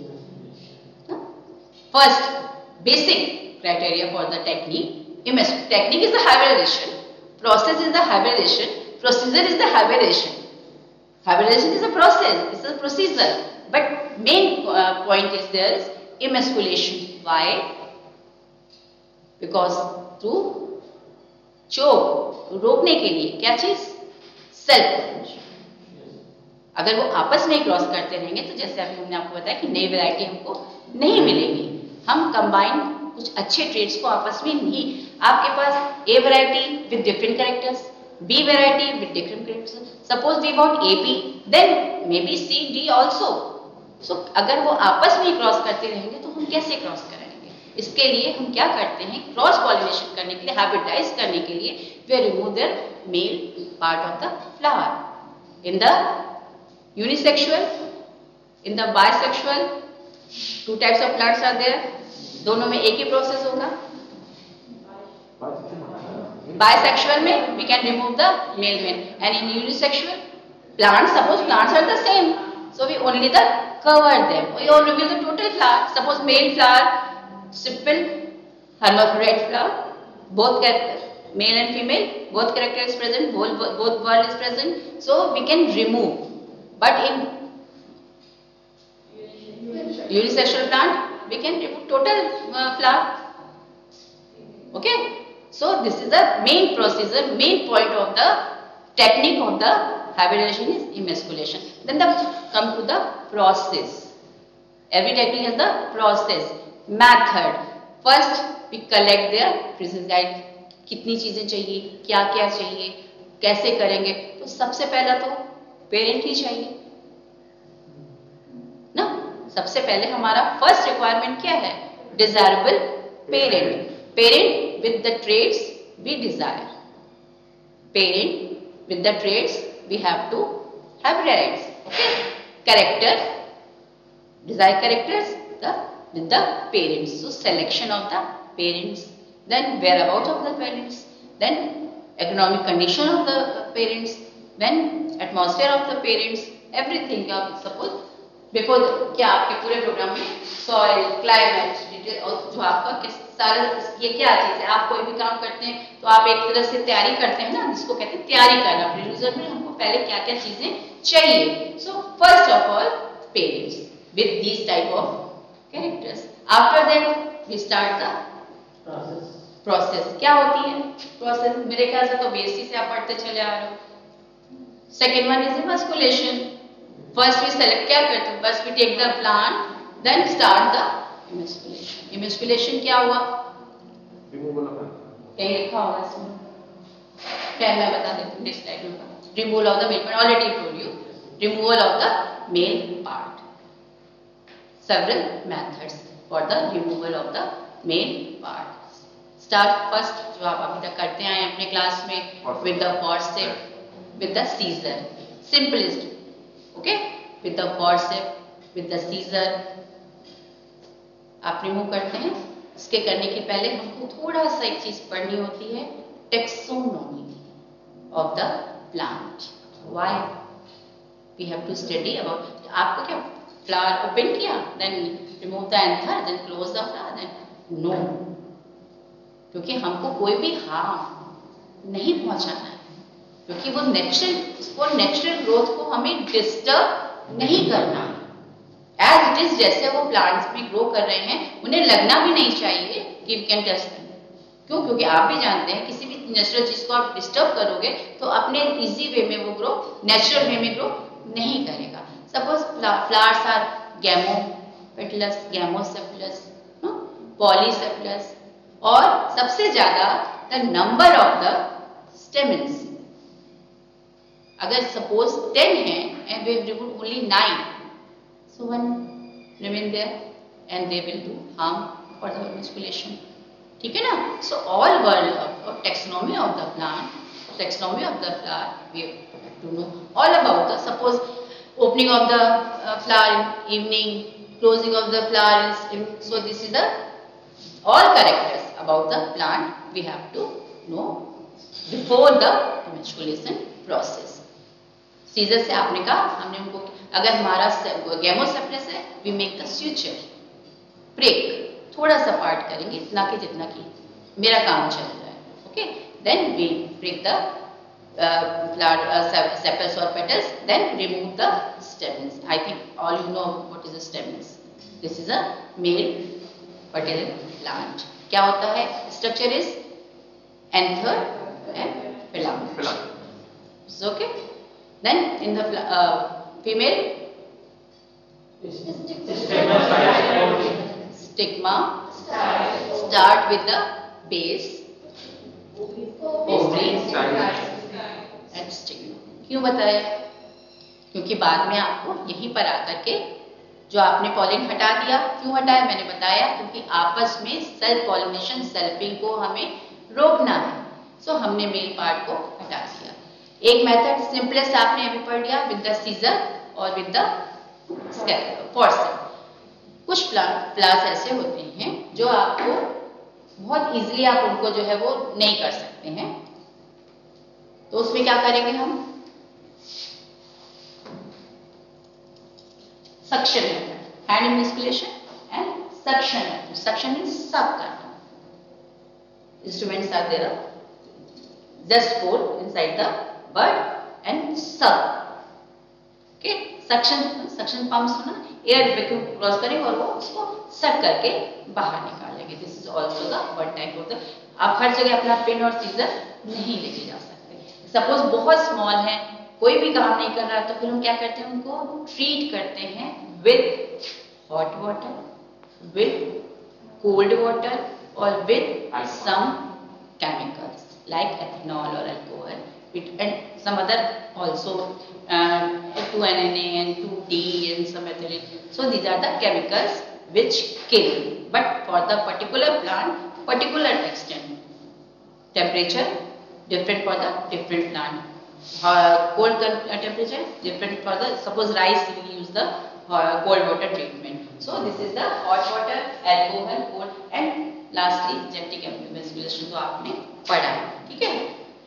First, basic criteria for the technique. Emas technique is the hybridization. Process is the hybridization. Procedure is the hybridization. Hybridization is a process, it's a procedure, but main uh, point is there is emasculation. Why? Because to choke, रोकने के लिए क्या चीज? Self pollination. अगर वो आपस में cross करते रहेंगे तो जैसे अभी हमने आपको बताया कि नई वैरायटी हमको नहीं मिलेगी। हम कंबाइन कुछ अच्छे ट्रेड्स को आपस में नहीं, आपके पास A variety with different characters, B variety with different characters. Suppose we want A P, then maybe C, D also. So अगर वो आपस में क्रॉस करते रहेंगे तो हम कैसे क्रॉस कराएंगे? इसके लिए हम क्या करते हैं? क्रॉस पॉलिनेशन करने के लिए, हाइब्रिडाइज करने के लिए, we remove the male part of the flower. In the unisexual, in the bisexual, two types of plants are there. दोनों में एक ही प्रोसेस होगा। Bisexual में we can remove the male male, and in unisexual plants, suppose plants are the same, so we only the cover them. We all reveal the total flower. Suppose male flower, simple hermaphrodite flower, both character, male and female, both character is present, both both word is present, so we can remove. But in unisexual plant, we can remove total uh, flower. Okay. So this is the main procedure, main point of the technique of the hybridization is emasculation. Then the come to the process. Every technique has the process, method. First we collect their physical, कितनी चीजें चाहिए, क्या क्या चाहिए, कैसे करेंगे? तो सबसे पहला तो पेरेंट ही चाहिए ना। सबसे पहले हमारा फर्स्ट रिक्वायरमेंट क्या है? Desirable parent. Parent with the traits we desire. Parent with the traits we have to hybridize. Okay. Character, desired characters the with the parents. So selection of the parents, then whereabouts of the parents, then economic condition of the parents, when atmosphere of the parents, everything. क्या suppose before क्या आपके पूरे programme में soil, climate, और जो आपका किस सारा ये क्या चीज है, आप कोई भी काम करते हैं तो आप एक तरह से तैयारी करते हैं ना, जिसको कहते हैं तैयारी करना। प्रीरिक्विजिट में हमको पहले क्या क्या चीजें चाहिए। So first of all parents with these type of characters. After that we start the process. Process क्या होती है प्रोसेस? मेरे ख्याल से तो बेसिक से आप पढ़ते चले आ रहे हो। Second one is emasculation. First we select क्या करते हैं, first we take the plant, then start the emasculation. Emasculation क्या हुआ, रिमूवल ऑफ कहीं लिखा होगा इसमें, क्या मैं बता देती हूँ नेक्स्ट स्लाइड में। Removal of the male part, already told you, removal of the male part. Several methods for the removal of the male part. Start first जो आप अभी तक करते आए अपने क्लास में with the forceps, with the scissor, simplest, okay? With the forceps, with the scissor आप remove करते हैं। इसके करने के पहले हमको थोड़ा सा एक चीज पढ़नी होती है, taxonomy of the plant. Why we have to study about, आपको क्या फ्लावर ओपन किया, then remove the anther, then close the flower, then no, क्योंकि हमको कोई भी हार्म नहीं पहुंचाना है, क्योंकि वो नेचुरल, वो नेचुरल ग्रोथ को हमें डिस्टर्ब नहीं करना है। एज इट इज जैसे वो प्लांट्स में ग्रो कर रहे हैं, उन्हें लगना भी नहीं चाहिए कि वी कैन टेस्ट देम। क्यों? क्योंकि आप भी जानते हैं किसी भी नेचुरल चीज को आप डिस्टर्ब करोगे तो अपने इजी वे में वो ग्रो, नेचुरल वे में ग्रो नहीं करेगा। Suppose flowers are gamopetalous, gamocephalous, no? polycephalous, और सबसे ज्यादा the number of the stamens, अगर suppose ten है and we remove only nine, so one remain there and they will do harm for the emasculation, ठीक है ना? So all world of, of taxonomy of the plant, taxonomy of the flower, we have to know all about the, suppose opening of the uh, flower in evening, closing of the flower in, so this is the all characters about the plant we have to know before the emasculation process. Scissor से आपने कहा, हमने उनको, अगर हमारा गैमोसेप्लस है, we make the suture, break, थोड़ा सा पार्ट करेंगे, इतना कि जितना कि मेरा काम चल रहा है, okay? Then we break the Uh, flower uh, sepals or petals, then remove the stamens. I think all you know what is the stamens. This is a male fertile plant. क्या होता है? Structure is anther and filament. Is okay? Then in the uh, female stigma, start with the base, ovary, and stigma. क्यों बताया? क्योंकि बाद में आपको यहीं पर आकर के जो आपने पॉलिन हटा दिया, क्यों हटाया मैंने बताया, क्योंकि आपस में सेल्फ पॉलिनेशन, सेल्फिंग को हमें रोकना है। सो so, हमने मेल पार्ट को हटा दिया। एक मेथड सिंपलेस्ट आपने अभी पढ़ लिया, विद द सीजर और विद द फॉर्सेप। कुछ फ्लावर्स ऐसे होते हैं जो आपको बहुत इजीली आप उनको जो है वो नहीं कर सकते हैं, तो उसमें क्या करेंगे हम? Suction method, hand emasculation and suction method. Suction means suck करना। Instruments are there, just hole inside the bud and suck, okay? Suction, suction pumps होना, एयर वैक्यूम क्रॉस करेंगे और वो उसको सक करके बाहर निकालेंगे। This is also the one type of the, आप हर जगह अपना पेन और सीजर नहीं लेके जा सकते। सपोज बहुत स्मॉल है, कोई भी काम नहीं कर रहा, तो फिर हम क्या करते हैं, उनको ट्रीट करते हैं with hot water, with cold water और with some chemicals like ethanol और alcohol, and some other also uh, two N N A and two D and some ethylene. So these are the chemicals which kill, but for the particular plant, particular extent, temperature different for the different plant, uh, cold temperature different for the, suppose rice we will use the uh, cold water treatment. So this is the hot water, alcohol, cold and lastly genetic implementation तो आपने पढ़ा है, ठीक है?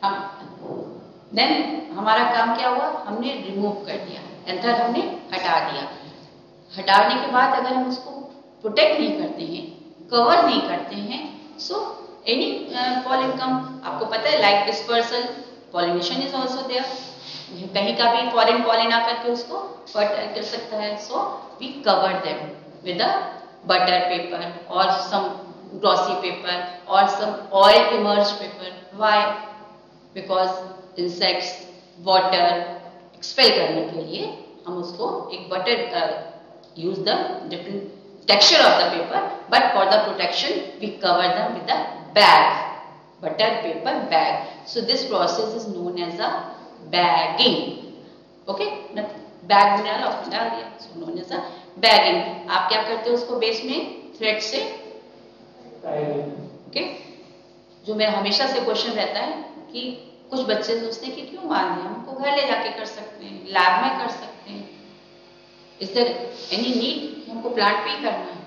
हम then हमारा काम क्या हुआ, हमने रिमूव कर दिया, एंथर हमने हटा दिया। हटाने के बाद अगर हम उसको प्रोटेक्ट नहीं करते हैं, कवर नहीं करते हैं, सो एनी पॉलन कम, आपको पता है like dispersal, pollination is also there, कहीं का भी फॉरेन पॉलन आकर के उसको फर्टाइल कर सकता है। So we cover them with a butter paper और सम ग्लॉसी पेपर और some oil emerge paper. Why? Because insects water expel करने के लिए हम उसको एक butter use the different texture of the paper, but for the protection we cover them with a bag, butter paper bag. So this process is known as a bagging. Okay, bag में डाला उसमें डाल दिया, so known as a bagging. आप क्या करते हो उसको बेस में थ्रेड से, okay? जो मेरा हमेशा से क्वेश्चन रहता है कि कुछ बच्चे सोचते हैं कि क्यों बांधे, हमको घर ले जाके कर सकते हैं, लैब में कर सकते हैं। Is there any need कि हमको प्लांट पे ही करना है?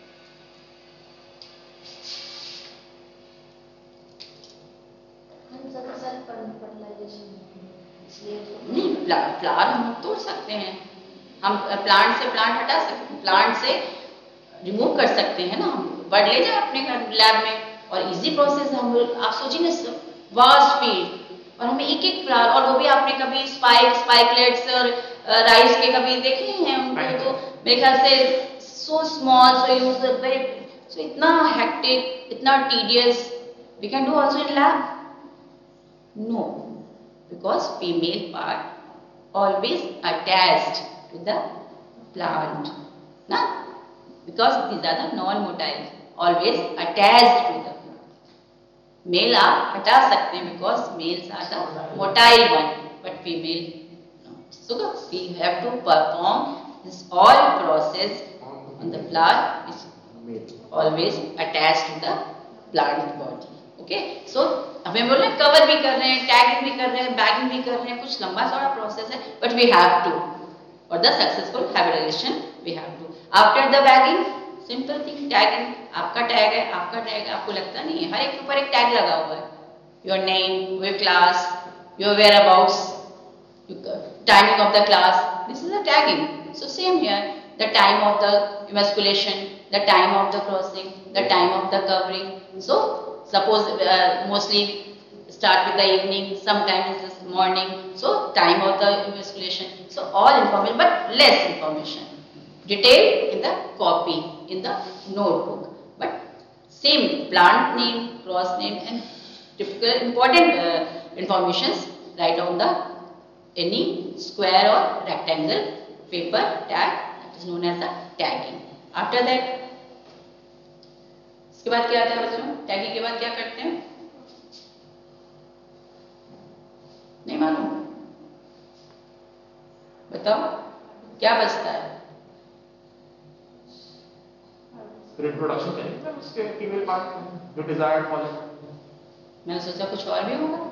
नहीं, फ्लावर हम तोड़ सकते हैं, हम प्लांट से प्लांट हटा सकते हैं, प्लांट से रिमूव कर सकते हैं ना, हम बर्ड ले जाए अपने घर लैब में, और इजी प्रोसेस है। हम आप सोचिए वास्ट फील्ड, और हमें एक एक फ्लावर, और वो भी आपने कभी स्पाइक स्पाइकलेट्स और राइस uh, के कभी देखे हैं उनको, तो मेरे ख्याल से so small, so use very, so इतना हेक्टिक, इतना tedious, we can do also in lab? No, because female part always attached to the plant ना, because these are the non motile, always attached to the plant. Male आप हटा सकते हैं because males are the motile one, but female. So we have to perform this all process on the flower, which always attached to the plant body. Okay? So हमें बोल रहे हैं cover भी कर रहे हैं, टैगिंग भी कर रहे हैं, बैगिंग भी कर रहे हैं, कुछ लंबा चौड़ा प्रोसेस है, but we have to for the successful hybridization we have to. After the bagging, simple thing, tagging. आपका टैग है, आपका टैग आपको लगता नहीं है, हर एक के ऊपर एक टैग लगा हुआ है, your name, your class, your whereabouts, timing of the class, this is the tagging. So same here, the time of the emasculation, the time of the crossing, the time of the covering. So suppose uh, mostly start with the evening, sometimes it's morning, so time of the emasculation. So all information, but less information, detail in the copy, in the notebook, but same plant name, cross name, and typical important uh, informations right on the any square or rectangle paper tag, that is known as the tagging. After that, इसके बाद क्या आता है बच्चों? Tagging के बाद क्या करते हैं? नहीं मालूम? बताओ क्या बचता है? रिप्रोडक्शन करेंगे उसके फीमेल पार्ट जो डिजायर्ड पॉलन। मैंने सोचा कुछ और भी होगा।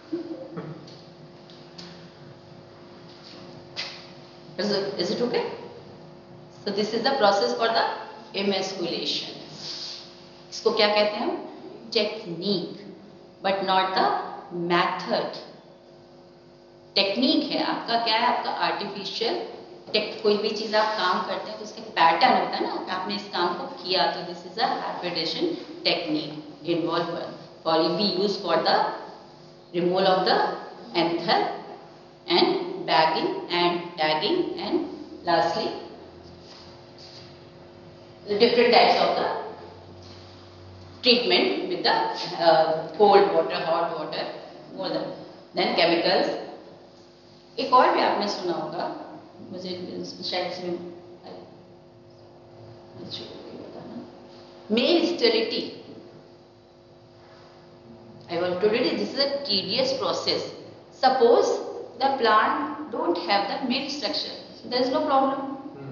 Is it, is it okay? So this is the process for the emasculation. इसको क्या कहते हैं हम? Technique, but not the method. Technique है आपका, क्या है आपका? आर्टिफिशियल। कोई भी चीज आप काम करते हैं तो उसका पैटर्न होता है ना, आपने इस काम को किया तो this is a hybridization technique involve for be use for the removal of the anther and bagging and tagging, and lastly the different types of the treatment with the uh, cold water, hot water, more than then chemicals. एक और भी आपने सुना होगा, मुझे शायद इसमें male sterility. I want to read it. This is a tedious process. Suppose the plant don't have the male structure, so there is no problem.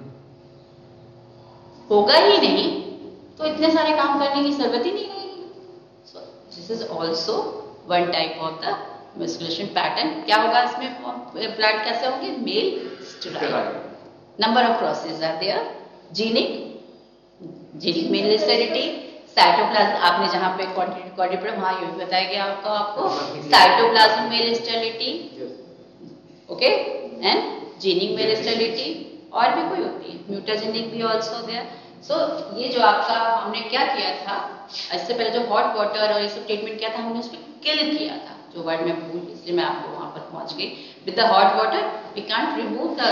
होगा ही नहीं तो इतने सारे काम करने की जरूरत ही नहीं रहेगी. So this is also one type of the emasculation pattern. क्या होगा इसमें? प्लांट कैसे होंगे? Male sterile. Number of processes are there. Genic, genic male sterility, cytoplasm, आपने जहाँ पे क्वाड्रिप्लम वहाँ ये भी बताया गया आपको आपको cytoplasm male sterility, okay, and genic male sterility, और भी कोई होती है म्यूटाजेनिक भी आल्सो देयर। सो ये जो आपका हमने क्या किया था, इससे पहले जो हॉट वाटर और ये सब ट्रीटमेंट किया था, हमने उसको किल किया था, जो वर्ड मैं भूल, इसलिए मैं आपको वहाँ पर पहुँच गई। With the hot water we can't remove the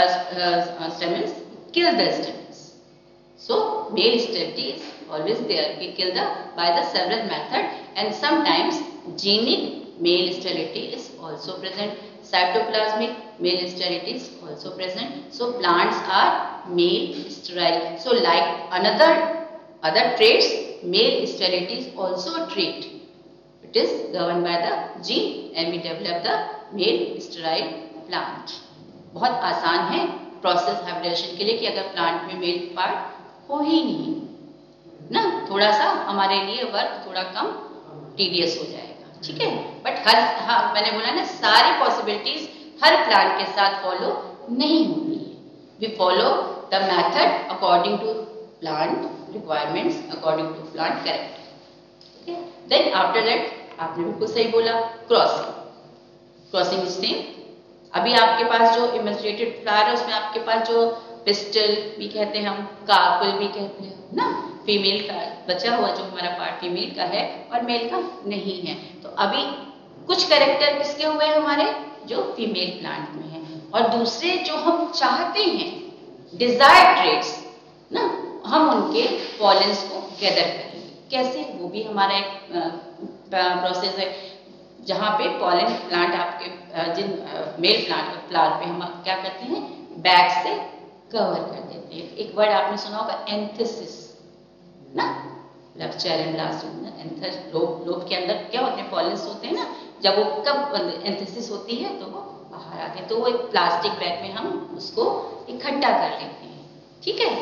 stamens, kill the stamens. So male sterility is always there. We kill the by the several method, and sometimes genic male sterility is also present. Cytoplasmic male sterility is also present. So plants are male sterile. So like another other traits, male sterility is also a trait. It is governed by the gene, and we develop the male sterile plant. बहुत आसान है process hybridisation के लिए कि अगर plant में male part हो ही नहीं ना, थोड़ा सा हमारे लिए वर्क थोड़ा कम टीडियस हो जाएगा, ठीक है। बट हर हाँ मैंने बोला ना, सारी पॉसिबिलिटीज हर प्लांट के साथ फॉलो नहीं होती है। We follow the method according to plant requirements, according to plant character, okay. Then after that आपने बिल्कुल सही बोला, क्रॉसिंग। Crossing is same. अभी आपके पास जो इमेंस्ट्रेटेड फ्लावर है उसमें आपके पास जो पिस्टल भी कहते हैं, हम कार्पल भी कहते हैं ना, फीमेल का बचा हुआ जो हमारा पार्ट फीमेल का है और मेल का नहीं है। तो अभी कुछ कैरेक्टर किसके हुए हैं हमारे, जो फीमेल प्लांट में है, और दूसरे जो हम चाहते हैं डिजायर्ड ट्रेट्स ना, हम उनके पॉलेंस को गैदर करेंगे। कैसे, वो भी हमारा एक प्रोसेस है, जहाँ पे पॉलन प्लांट आपके जिन मेल प्लांट फ्लावर पे हम क्या करते हैं, बैग से कवर कर देते हैं। एक वर्ड आपने सुना होगा एंथेसिस ना, लैप्चैरियम ब्लास्ट, एंथर लोब, लोब के अंदर क्या होते हैं, पॉलेंस होते हैं ना, जब वो कब एंथेसिस होती है तो वो बाहर आते हैं, तो वो एक प्लास्टिक बैग में हम उसको इकट्ठा कर लेते हैं, ठीक है।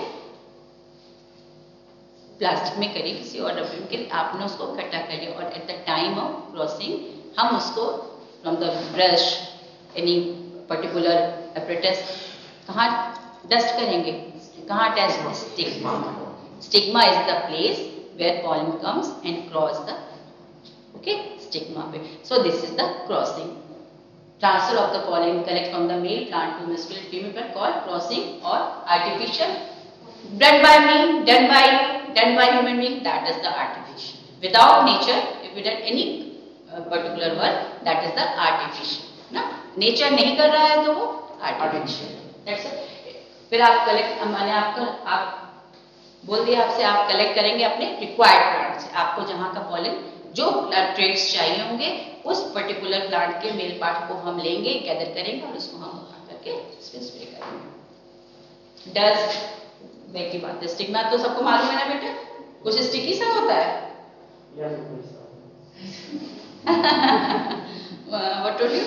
प्लास्टिक में करिए, किसी और डब्बे में करिए, आपने उसको इकट्ठा कर लिया, और at the time of crossing हम उसको from the brush any particular apparatus कहाँ डस्ट करेंगे, कहाँ test, stigma. Stigma is the place where pollen comes and cross the, okay, stigma पे। So this is the crossing, transfer of the pollen collect from the male plant to muscular female पर called crossing, और artificial done by me, done by you, done by human being, that is the artificial. Without nature, if we done any uh, particular work, that is the artificial ना, nature नहीं कर रहा है तो वो artificial, that's it। फिर आप collect, मैंने आपका आप बोल दिया आपसे, आप कलेक्ट करेंगे अपने रिक्वायर्ड प्लांट से, आपको जहाँ का पॉलन जो ट्रेट्स चाहिए होंगे उस पर्टिकुलर प्लांट के मेल पार्ट को हम लेंगे, गैदर करेंगे और उसको हम उठा करके स्प्रे करेंगे। डज बैग की बात है, स्टिग्मा तो सबको मालूम है ना बेटा, कुछ स्टिकी सा होता है। What told you,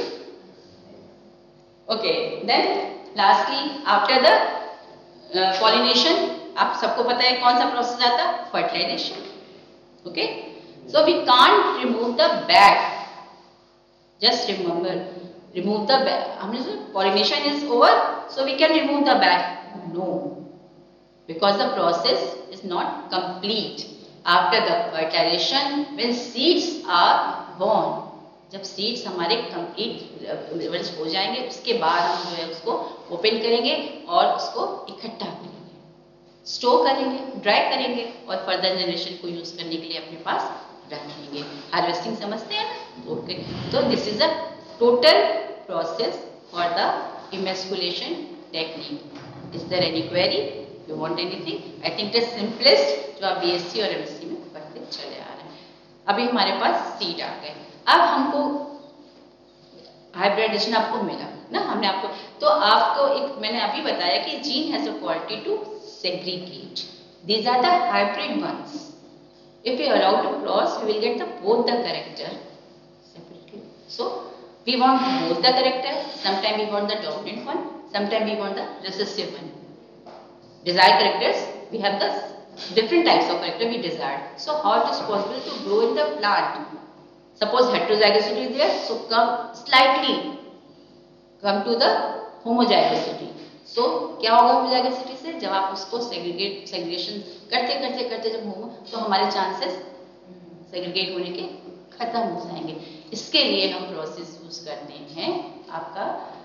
okay. Then lastly after the pollination, आप सबको पता है कौन सा प्रोसेस आता है, fertilization, okay. So we can't remove the bag, just remember, remove the bag, हमने pollination is over, so we can remove the bag, no, because the process is not complete after the fertilization, when seeds are born, जब seeds हमारे complete हो जाएंगे उसके बाद हम जो है उसको ओपन करेंगे और उसको इकट्ठा करेंगे, स्टोर करेंगे, ड्राई करेंगे और फर्दर जनरेशन को यूज करने के लिए अपने पास रखेंगे। हार्वेस्टिंग समझते हैं ना, ओके। तो this is a total process for the emasculation technique. Is there any query, you want anything? I think the simplest जो आप बीएससी और एमएससी में पढ़ते चले आ रहे हैं। अभी हमारे पास सीड आ गए, अब हमको हाइब्रिडेशन आपको मिला ना, हमने आपको, तो आपको एक मैंने अभी बताया कि gene has a quality to segregate, these are the hybrid ones, if we allow to cross we will get the both the character separately, so we want both the character, sometimes we want the dominant one, sometimes we want the recessive one, desired characters, we have the different types of character we desired. So how it is possible to grow in the plant? Suppose heterozygosity is there, so come slightly come to the homozygosity. So so, क्या होगा homozygosity से? जब आप उसको segregate segregation करते करते करते जब होगा तो हमारे चांसेस सेग्रीगेट होने के खत्म हो जाएंगे। इसके लिए हम प्रोसेस यूज करते हैं आपका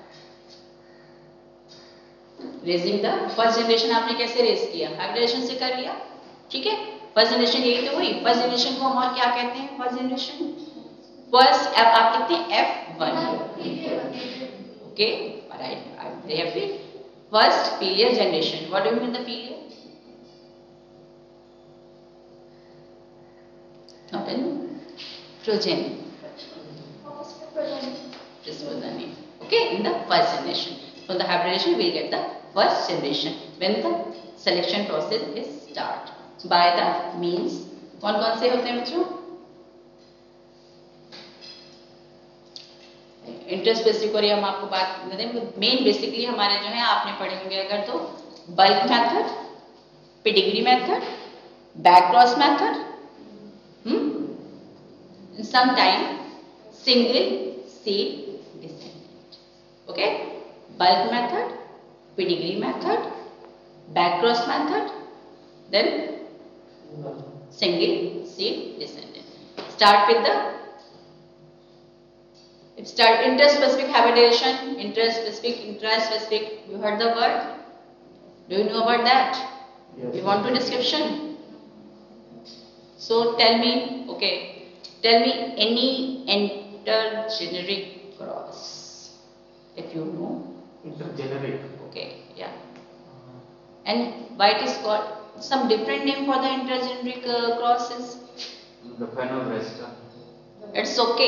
रेजिंग द फर्स्ट जनरेशन। आपने कैसे रेज किया? हाइब्रिडेशन से कर लिया, ठीक है। फर्स्ट जनरेशन यही तो हुई। फर्स्ट जनरेशन को हम और क्या कहते हैं? फर्स्ट जनरेशन फर्स्ट आप लिखते हैं F one, okay right. They have been first filial generation. What do you mean the filial? Not in progeny. Just progeny. Okay, in the first generation. From the hybridization, we will get the first generation when the selection process is start by the means. कौन कौन से होते हैं बच्चों? Interspecific और हम आपको बात करें मेन बेसिकली हमारे जो है आपने पढ़े होंगे अगर तो bulk method, pedigree method, back cross method, hmm some time single seed descendant, okay. Bulk method, pedigree method, back cross method, then single seed descendant. Start with the Start interspecific hybridization, interspecific, intraspecific. You heard the word? Do you know about that? Yes. You want to description? So tell me, okay, tell me any intergeneric cross, if you know. Intergeneric. Okay, yeah. And why it is called some different name for the intergeneric uh, crosses? Lephanobresta. It's okay.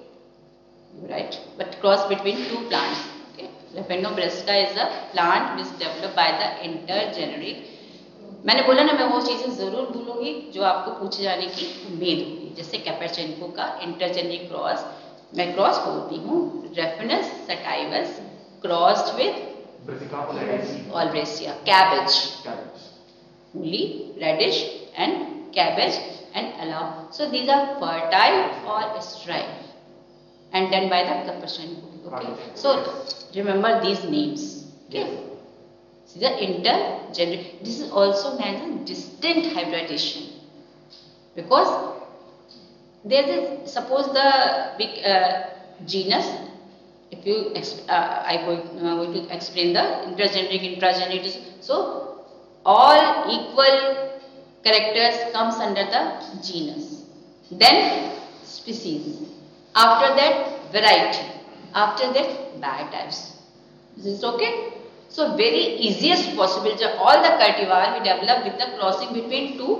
Right, but cross between two plants. Okay, Lephanobresta is a plant which is developed by the intergeneric. मैंने बोला ना मैं वो चीजें जरूर भूलूंगी जो आपको पूछे जाने की उम्मीद होगी। जैसे कैपेचेंको का इंटरजेनिक क्रॉस, मैं क्रॉस बोलती हूँ Raphanus sativus crossed with Brassica oleracea. Olbrecia, cabbage, Cabbage. only radish and cabbage and allow. So these are fertile or sterile and done by the Capuchinko. Okay, so remember these names. Okay, these are intergeneric. This is also known as distant hybridization because there is suppose the big uh, genus. If you uh, I going uh, going to explain the intergeneric, intrageneric. So all equal characters comes under the genus. Then species. After that variety, after that biotypes. This is okay. So very easiest possible, all the cultivar we develop with the crossing between two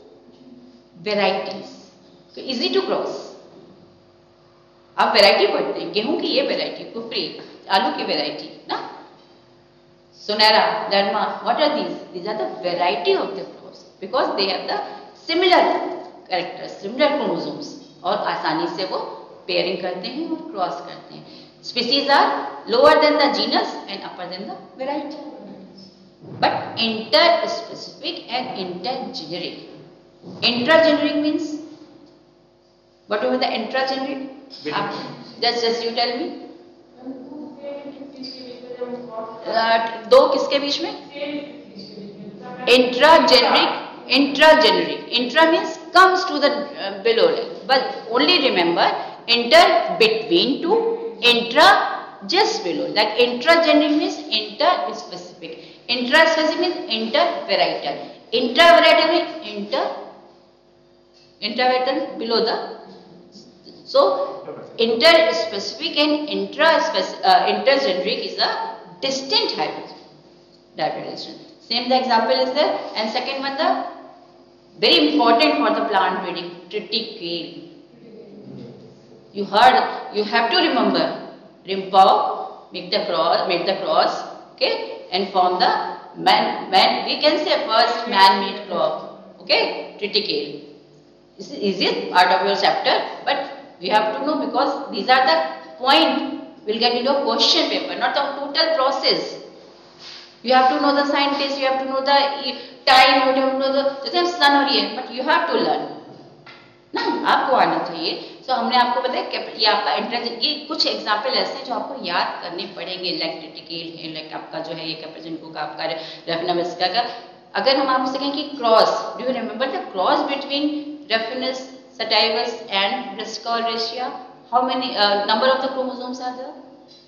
varieties. So easy to cross. आप variety पढ़ते हैं, गेहूं की ये variety, Kufri, आलू की variety ना, सोनेरा, डर्मा, what are these? These are the variety of the cross because they have the similar characters, similar chromosomes और आसानी से वो पेयरिंग करते हैं और क्रॉस करते हैं। Species are lower than the genus and upper than the variety, but interspecific and intergeneric. Intrageneric means what is the intrageneric? Just just you tell me. दो किसके बीच में? Intrageneric, intrageneric, intra means comes to the uh, below, but only remember inter between two, intra just below. Like intrageneric means inter-specific, intra-specific means inter-varietal, intra-varietal means inter inter-varietal below the. So inter-specific and intra-specific uh, intergeneric is a distinct hybridization. Same the example is there, and second one the very important for the plant breeding, triticale. You heard, you have to remember, rimpau, make the cross, make the cross, okay, and form the man, man, we can say first man-made crop, okay, triticale. This is easiest part of your chapter, but we have to know because these are the point will get into a question paper, not the total process. You have to know the scientist, you have to know the time, you have to know the, जैसे हम सन हो रही है, but you have to learn. ना, आपको आना चाहिए। सो so, हमने आपको बताया कि ये आपका इंट्रेंस, ये कुछ एग्जाम्पल ऐसे हैं जो आपको याद करने पड़ेंगे। लाइक ट्रिटिकेल है, लाइक आपका जो है ये कैप्रेजेंको का, आपका रफिनोविस्का का। अगर हम आपसे कहें कि cross, do you remember the cross between Raphanus sativus and Brassica और रेशिया? How many number of the chromosomes are there?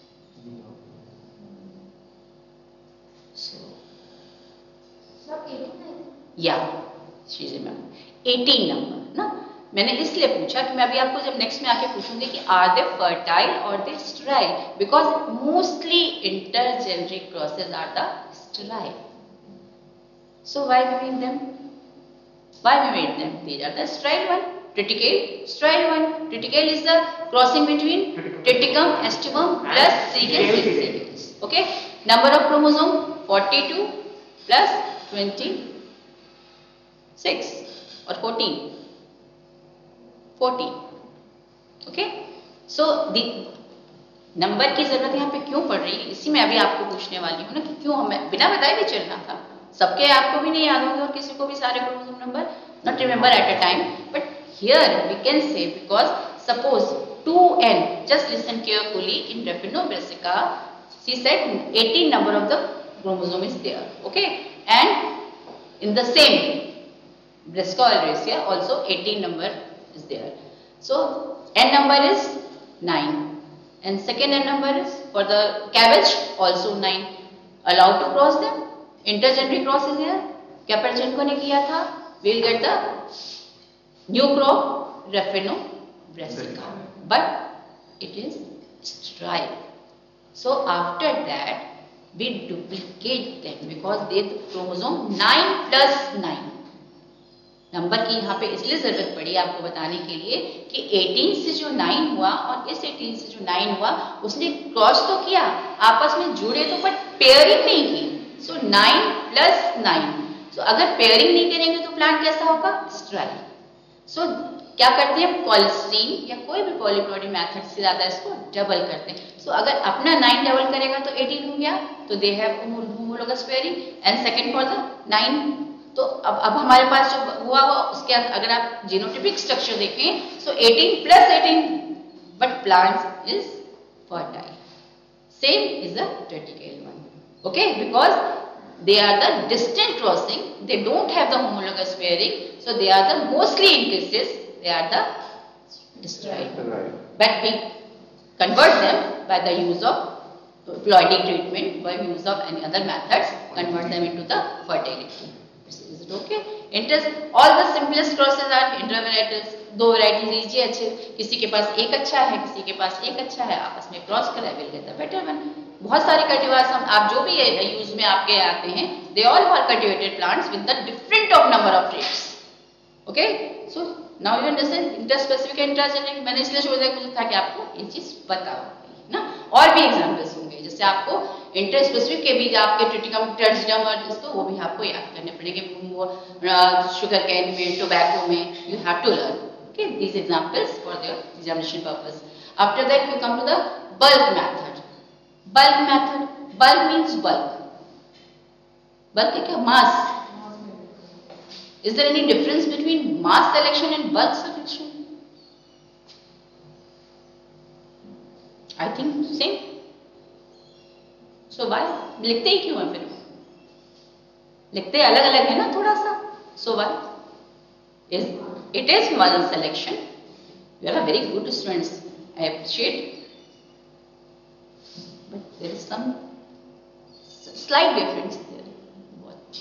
या शी रिमेंबर एटीन नंबर ना। मैंने इसलिए पूछा कि मैं अभी आपको जब नेक्स्ट में आके पूछूंगी कि आर दे फर्टाइल और they sterile, because mostly intergeneric crosses are the sterile. So why we made them? Why we made them? These are the sterile one. Triticale, sterile one. Triticale is the crossing between triticum, estivum plus caecus, caecus. Okay. Number of chromosome forty-two plus twenty-six or fourteen. fourteen. Okay. So the number की जरूरत यहाँ पे क्यों पड़ रही है, इसी में अभी आपको पूछने वाली हूँ ना कि क्यों हमें बिना बताए भी चलना था. सबके आपको भी नहीं याद होंगे और किसी को भी सारे chromosome number not remember at a time. But here we can say because suppose two N, just listen carefully, in Raphanobrassica she said eighteen number of the chromosome is there. Okay. And in the same Brisca oleracea also eighteen number is there. So n number is nine. And second n number is for the cabbage also nine. Allowed to cross them. Intergender cross is there. Capergenco ने किया था. We'll get the new crop Raffinobressica. But it is sterile. So after that we duplicate them because they chromosome nine plus nine. Number की यहाँ पे इसलिए जरूरत पड़ी आपको बताने के लिए कि eighteen से जो nine हुआ और इस eighteen से जो nine हुआ उसने क्रॉस तो किया, आपस में जुड़े तो, बट पेयरिंग नहीं की. So nine plus nine. So अगर पेयरिंग नहीं करेंगे तो प्लांट कैसा होगा? स्टेराइल. सो क्या करते हैं, कॉलस्टीन या कोई भी पॉलीप्लॉइडी मेथड से ज्यादा इसको डबल करते हैं. सो so, अगर अपना nine डबल करेगा तो eighteen हो गया, तो they have homologous pairing. And second for the nine. तो अब अब हमारे पास जो हुआ वो उसके अगर आप जीनोटिपिक स्ट्रक्चर देखें, so eighteen plus eighteen, but plant is fertile. Same is the triticale one. Okay, because they are the distant crossing, they don't have the homologous pairing, so they are the mostly in cases they are the sterile. But we convert them by the use of ploidy treatment, by use of any other methods, convert them into the fertility. Is it okay? Interest, all the simplest crosses are intervarietals. दो varieties लीजिए अच्छे, किसी के पास एक अच्छा है, किसी के पास एक अच्छा है, आपस में क्रॉस करें, will get the better one. बहुत सारे कल्टीवर्स हम आप जो भी यूज में आपके आते हैं, they all are cultivated plants with the different of number of traits. Okay, so now you understand interspecific and intrageneric. मैंने इसलिए छोड़ दिया मुझे था कि आपको ये चीज बताओ ना. और भी एग्जांपल्स होंगे जैसे आपको इंटरस्पेसिफिक के भी आपके ट्रिटिकम, टर्जिडम और इसको वो भी आपको याद करने पड़ेंगे. शुगर कैन में, टोबैको में, you have to learn. Okay, these examples for their examination purpose. After that you come to the bulk method. Bulk method. Bulk means bulk. Bulk है क्या? Mass. Is there any difference between mass selection and bulk selection? I think same. So why? लिखते ही क्यों है फिर? लिखते अलग अलग है ना थोड़ा सा. So why? Is it is one selection. You are a very good students. I appreciate. But there is some slight difference there. What?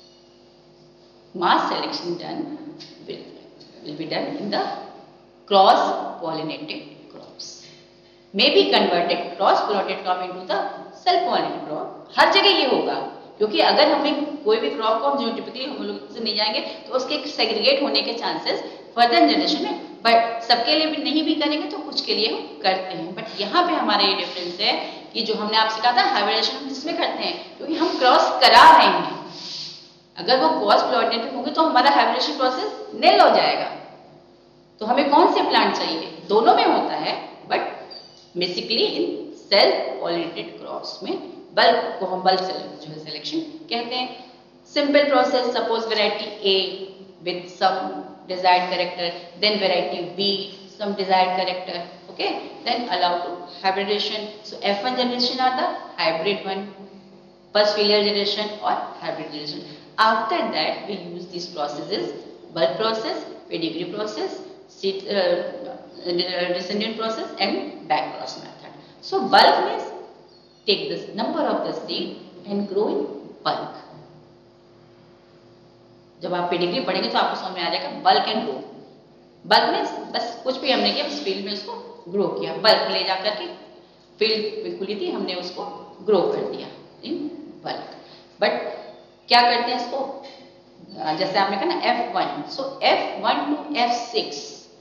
Mass selection done will, will be done in the cross-pollinated crops. May be converted cross-pollinated crop into the self-pollinated crop. हर जगह ये होगा क्योंकि अगर हमें कोई भी crop को हम जीनोटिपिकली होमोलोगस से नहीं जाएंगे तो उसके सेग्रीगेट होने के चांसेस फर्दर जनरेशन में, बट सबके लिए भी नहीं भी करेंगे तो कुछ के लिए हम करते हैं. बट यहाँ पे हमारा ये डिफरेंस है कि जो हमने आपसे कहा था हाइब्रिडेशन हम किसमें करते हैं, क्योंकि हम क्रॉस करा रहे हैं. अगर वो क्रॉस पोलिनेटेड होंगे तो हमारा हाइब्रिडेशन प्रोसेस निल हो जाएगा. तो हमें कौन से प्लांट चाहिए? दोनों में होता है, but basically in self pollinated crops में बल्क को हम बल्क जो सिलेक्शन कहते हैं. Simple process, suppose variety A with some desired character, then variety B, some desired character, okay, then allow to hybridization. So F one generation are the hybrid one, first filial generation or hybridization. After that we use these processes, bulk process, pedigree process, seed, uh, descendant process and back cross method. So bulk means take this number of the seed and grow in bulk. जब आप pedigree पढ़ेंगे तो आपको समझ में आ जाएगा bulk and grow. Bulk में बस कुछ भी हमने किया, बस फील्ड में उसको ग्रो किया. बल्क ले जाकर के फील्ड खुली थी, हमने उसको ग्रो कर दिया इन बल्क. बट क्या करते हैं इसको, जैसे आपने कहा ना F one, so F one to F six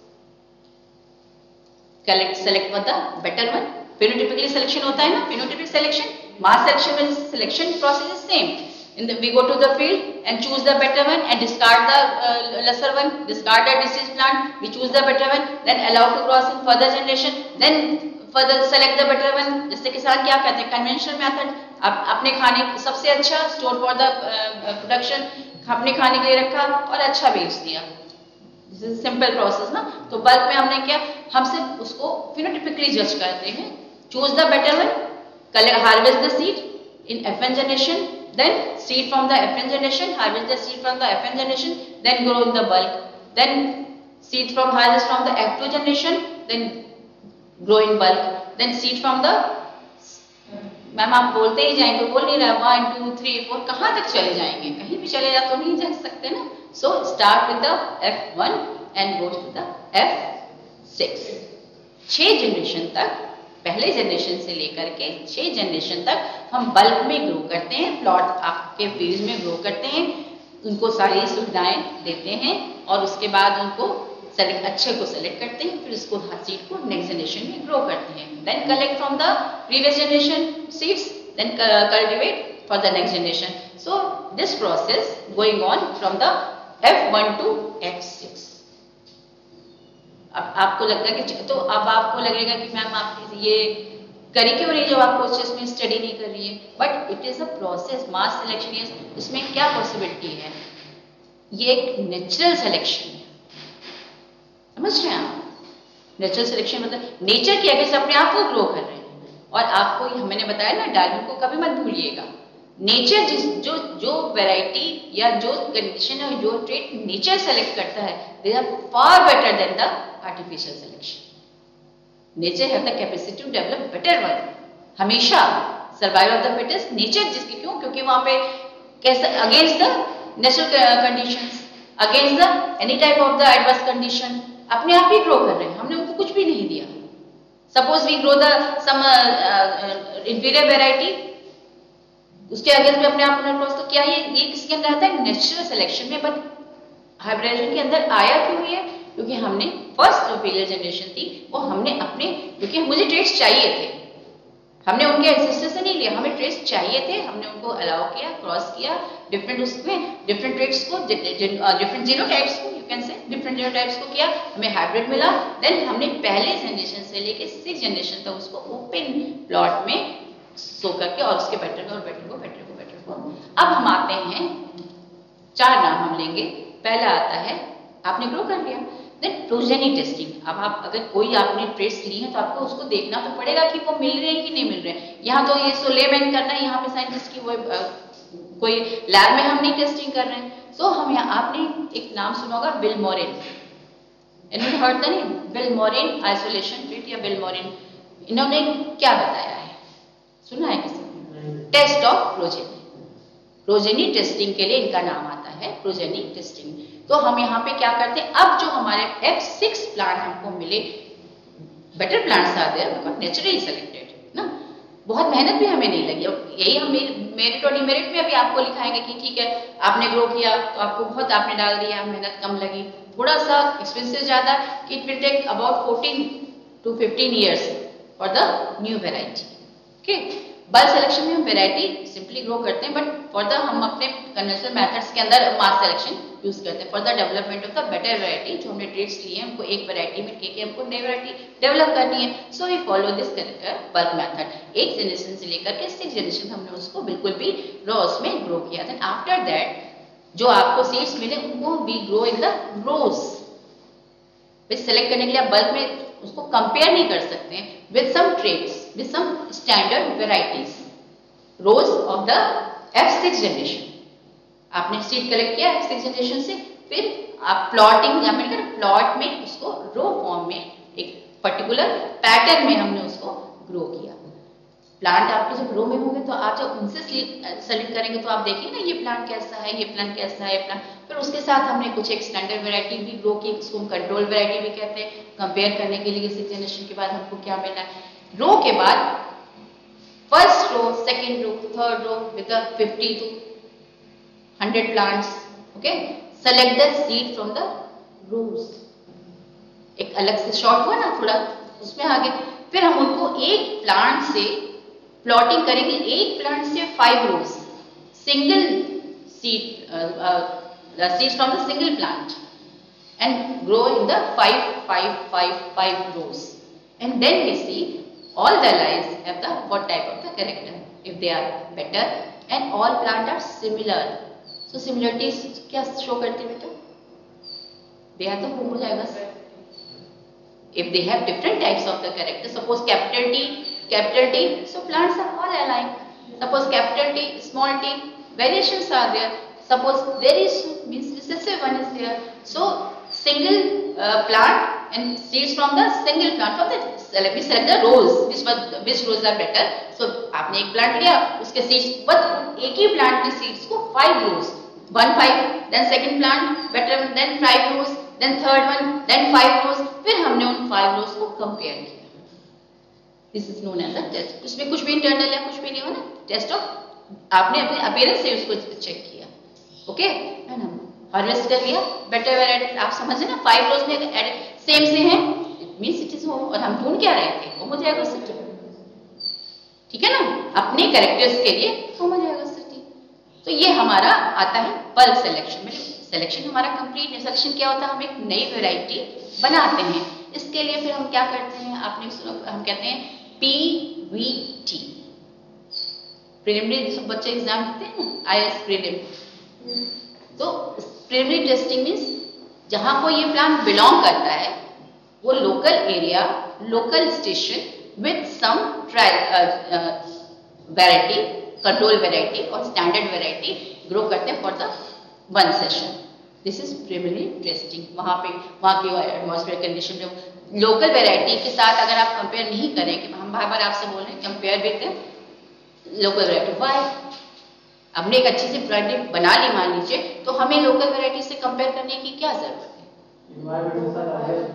collect select the better one. Phenotypically selection होता है ना, फेनोटाइपिक सिलेक्शन. मास सिलेक्शन में selection process is same. In the, we go to the field and choose the better one and discard the uh, lesser one, discard the diseased plant, we choose the better one, then allow to cross in further generation, then further select the better one. जैसे किसान क्या कहते हैं, conventional method, आप अपने खाने सबसे अच्छा store for the uh, production, अपने खाने के लिए रखा और अच्छा बेच दिया. This is simple process ना. तो bulk में हमने क्या, हम सिर्फ उसको phenotypically judge करते हैं. Choose the better one, collect, harvest the seed in F one generation. Then seed from the F one generation, harvest the seed from the F one generation, then grow in the bulk. Then seed from harvest from the F two generation, then grow in bulk. Then seed from the, ma'am आप बोलते ही जाएंगे, बोल नहीं रहा, one two three four, कहाँ तक चले जाएंगे, कहीं भी चले जा तो नहीं जा सकते ना. So start with the F one and goes to the F six. छह जनरेशन तक, पहले जनरेशन से लेकर के छह जनरेशन तक हम बल्क में ग्रो करते हैं, प्लॉट आपके फील्ड में ग्रो करते हैं, उनको सारी सुविधाएं देते हैं और उसके बाद उनको सेलेक्ट, अच्छे को सेलेक्ट करते हैं, फिर उसको सीड को नेक्स्ट जनरेशन में ग्रो करते हैं. Then collect from the previous generation seeds, then cultivate for the next generation. So this process going on from the F one to F six. अब आपको लगता है कि, तो अब आपको लगेगा कि मैम आप ये करी क्यों रही, जो आपको उस में स्टडी नहीं कर रही है. But it is a process, mass selection. इसमें क्या पॉसिबिलिटी है, ये एक नेचुरल सिलेक्शन है, समझ रहे हैं आप. नेचुरल सिलेक्शन मतलब नेचर के अगेंस्ट अपने आप को ग्रो कर रहे हैं. और आपको मैंने बताया ना, डार्विन को कभी मत भूलिएगा. नेचर जिस जो जो वैरायटी या जो कंडीशन है, जो ट्रेट नेचर सेलेक्ट करता है, they are far better than the artificial selection. Nature have the capacity to develop better one. हमेशा survival of the fittest, nature जिसके, क्यों, क्योंकि वहां पे कैसा, against the natural conditions, against the any type of the adverse condition, अपने आप ही grow कर रहे हैं. हमने उनको कुछ भी नहीं दिया. Suppose we grow the some inferior variety, उसके अगेंस्ट में अपने आप क्रॉस, तो क्या ये ये किसके अंदर आता है, नेचुरल सिलेक्शन में. बट हाइब्रिडाइजेशन के अंदर आया क्यों ये, क्योंकि हमने फर्स्ट जो फेलियर जनरेशन थी वो हमने अपने, क्योंकि मुझे ट्रेड्स चाहिए थे, हमने उनके एंसेस्टर से नहीं लिया, हमें ट्रेड्स चाहिए थे, हमने उनको अलाउ किया, क्रॉस किया, डिफरेंट उसमें डिफरेंट ट्रेड्स को, डिफरेंट जीनोटाइप्स को, you can say different genotypes को किया, हमें हाइब्रिड मिला. देन हमने पहले जनरेशन से लेके सिक्स जनरेशन तक उसको ओपन प्लॉट में सो करके, और उसके बेटर को और बेटर को बेटर को बेटर को. अब हम आते हैं, चार नाम हम लेंगे. पहला आता है, आपने ग्रो कर लिया, देन प्रोजेनी टेस्टिंग. अब आप अगर कोई आपने ट्रेड्स ली हैं तो आपको उसको देखना तो पड़ेगा कि वो मिल रहे हैं कि नहीं मिल रहे हैं. यहाँ तो ये सो लेमैन करना है, यहाँ पे साइंटिस्ट की वो कोई लैब में हम नहीं टेस्टिंग कर रहे हैं. सो so, हम यहाँ, आपने एक नाम सुना होगा विल्मोरिन. इन्होंने हर्ड था नहीं, विल्मोरिन आइसोलेशन ट्रीट या विल्मोरिन. इन्होंने क्या बताया है, सुना है किसी ने? Test of progeny. Progeny testing के लिए इनका नाम आता है प्रोजेनी टेस्टिंग. तो हम यहाँ पे क्या करते हैं, अब जो हमारे एफ सिक्स प्लांट हमको मिले, better plants are there because naturally selected ना, बहुत मेहनत भी हमें नहीं लगी. और यही हम मेरिट और डिमेरिट में अभी आपको लिखाएंगे कि ठीक है आपने ग्रो किया तो आपको बहुत आपने डाल दिया, मेहनत कम लगी, थोड़ा सा एक्सपेंसिव ज्यादा, कि it will take about fourteen to fifteen years for the new variety. Okay, bulk selection में हम वेराइटी सिंपली ग्रो करते हैं, बट फॉर द हम अपने कन्वेंशनल मेथड्स के अंदर मास सिलेक्शन यूज करते हैं for the development of the better variety. जो हमने ट्रेड्स लिए हैं हमको एक वेराइटी में के हमको नई वेराइटी डेवलप करनी है. So we follow this bulk method. एक जनरेशन से लेकर के सिक्स जनरेशन हमने उसको बिल्कुल भी रॉस में ग्रो किया. देन आफ्टर दैट जो आपको सीड्स मिले उनको we grow in the rows. फिर सेलेक्ट करने के लिए आप बल्क में उसको कंपेयर नहीं कर सकते हैं with some traits, with some standard varieties, rows of the F six generation. आपने सीड कलेक्ट किया एफ सिक्स जनरेशन से, फिर आप प्लॉटिंग या फिर प्लॉट में उसको रो फॉर्म में एक पर्टिकुलर पैटर्न में हमने उसको ग्रो किया। प्लांट आपके जब रो में होंगे तो आप जब उनसे सेलेक्ट करेंगे तो आप देखिए ना ये प्लांट कैसा है, ये प्लांट कैसा है, प्लांट फिर उसके साथ हमने कुछ एक स्टैंडर्ड वैरायटी भी ग्रो की, उसको हम कंट्रोल वैरायटी भी कहते हैं, कंपेयर करने के लिए सिक्स जनरेशन के बाद हमको क्या मिला है। रो के बाद first row, second row, third row with fifty to hundred plants, okay. Select the seed from the rows, एक अलग से शॉर्ट हुआ ना थोड़ा उसमें आगे, फिर हम उनको एक प्लांट से प्लॉटिंग करेंगे, एक प्लांट से five rows, single seed seed from the single plant and grow in the five five five five rows and then we see all the lines have the what type of the character, if they are better and all plant are similar, so similarities क्या show करते बेटा, they are the homologous, if they have different types of the character, suppose capital T, capital T, so plants are all alike, suppose capital T, small t, variations are there, suppose variation means recessive one is there, so single uh, plant and seeds from the single plant from the select we select the rows, which was which rows are better, so आपने एक plant लिया उसके seeds, बस एक ही plant के seeds को five rows, one five, then second plant better, then five rows, then third one, then five rows, फिर हमने उन फाइव रोज को कंपेयर किया। This is known as the test. उसमें कुछ भी इंटरनल या कुछ भी नहीं हो ना, टेस्ट ऑफ आपने अपने अपीयरेंस से उसको चेक किया, ओके है ना, हार्वेस्ट कर लिया बेटर वैरायटी, आप समझे ना, फाइव रोज में सेम से हैं, it means it is homo, और हम ढूंढ क्या रहे थे, होमोजाइगोसिटी, ठीक है ना, अपने कैरेक्टर्स के लिए होमोजाइगोसिटी। तो ये हमारा आता है बल्क सिलेक्शन में। सिलेक्शन हमारा कंप्लीट सिलेक्शन क्या होता है, हम एक नई वैरायटी बनाते हैं, इसके लिए फिर हम क्या करते हैं, आपने सुना, हम कहते हैं पी वी टी, प्रीलिमिनरी, सब बच्चे एग्जाम देते हैं ना, आई एस प्रीलिम, तो प्रीलिमिनरी टेस्टिंग मींस जहां को ये प्लांट बिलोंग करता है वो local area, local station with some variety, control variety और स्टैंडर्ड वैरायटी ग्रो करते हैं for the one session. This is preliminary testing. वहां पे वहां की एटमॉस्फेयर कंडीशन में लोकल वैरायटी के साथ अगर आप कंपेयर नहीं करें, हम बार बार आपसे बोल रहे हैं compare with local variety, why, हमने एक अच्छी सी वैरायटी बना ली मान लीजिए, तो हमें लोकल वैरायटी से कंपेयर करने की क्या जरूरत है।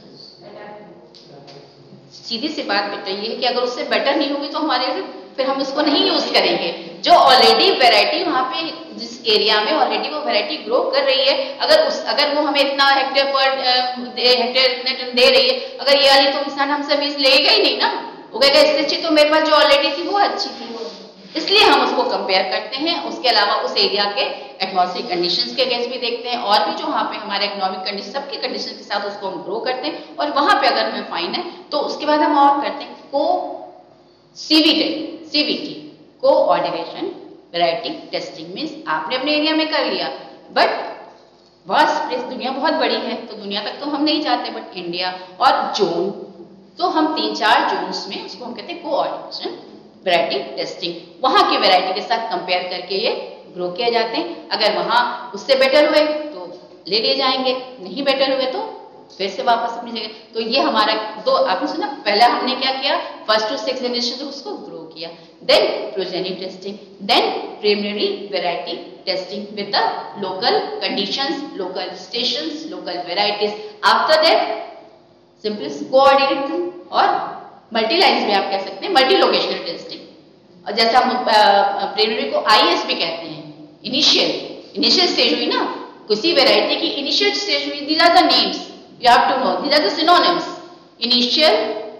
सीधी सी बात बेटा ये है कि अगर उससे बेटर नहीं होगी तो हमारे फिर हम उसको नहीं यूज करेंगे। जो ऑलरेडी वैरायटी वहां पे जिस एरिया में ऑलरेडी वो वैरायटी ग्रो कर रही है, अगर उस अगर वो हमें इतना हेक्टेयर पर हेक्टेयर इतने टन दे रही है, अगर ये वाली तो किसान हमसे बीज लेगा ही नहीं ना, वो कहेगा इससे अच्छी तो मेरे पास जो ऑलरेडी थी वो अच्छी थी, इसलिए हम उसको कंपेयर करते हैं। उसके अलावा उस एरिया के एटमॉस्फेरिक कंडीशंस के अगेंस्ट भी देखते हैं, और भी जो वहाँ पे हमारे इकोनॉमिक कंडीशन, सबके कंडीशन के साथ उसको हम ग्रो करते हैं, और वहां पे अगर हमें फाइन है तो उसके बाद हम और करते हैं को CVT, CVT coordination variety testing. Means आपने अपने एरिया में कर लिया, बट वास्ट प्लेस, दुनिया बहुत बड़ी है तो दुनिया तक तो हम नहीं जाते, बट इंडिया और जोन, तो हम तीन चार जोन्स में उसको हम कहते हैं कोऑर्डिनेशन वैरायटी टेस्टिंग। वहां की वैरायटी के साथ कंपेयर करके ये ग्रो किए जाते हैं। अगर वहां उससे बेटर हुए तो ले लिए जाएंगे, नहीं बेटर हुए तो फिर से वापस अपनी जगह। तो ये हमारा दो, आपने सुना, पहला हमने क्या किया, फर्स्ट टू सिक्स जनरेशन उसको ग्रो किया, then progeny testing, then preliminary variety testing with the local conditions, local stations, local varieties. After that simple coordinate और मल्टी लाइन्स में आप कह सकते हैं मल्टी लोकेशनल टेस्टिंग, और जैसा हम प्रीलिमिनरी को आईएस भी कहते हैं, इनिशियल इनिशियल स्टेज हुई ना, किसी वैरायटी की इनिशियल स्टेज हुई, these are the names you have to know, these are the synonyms, initial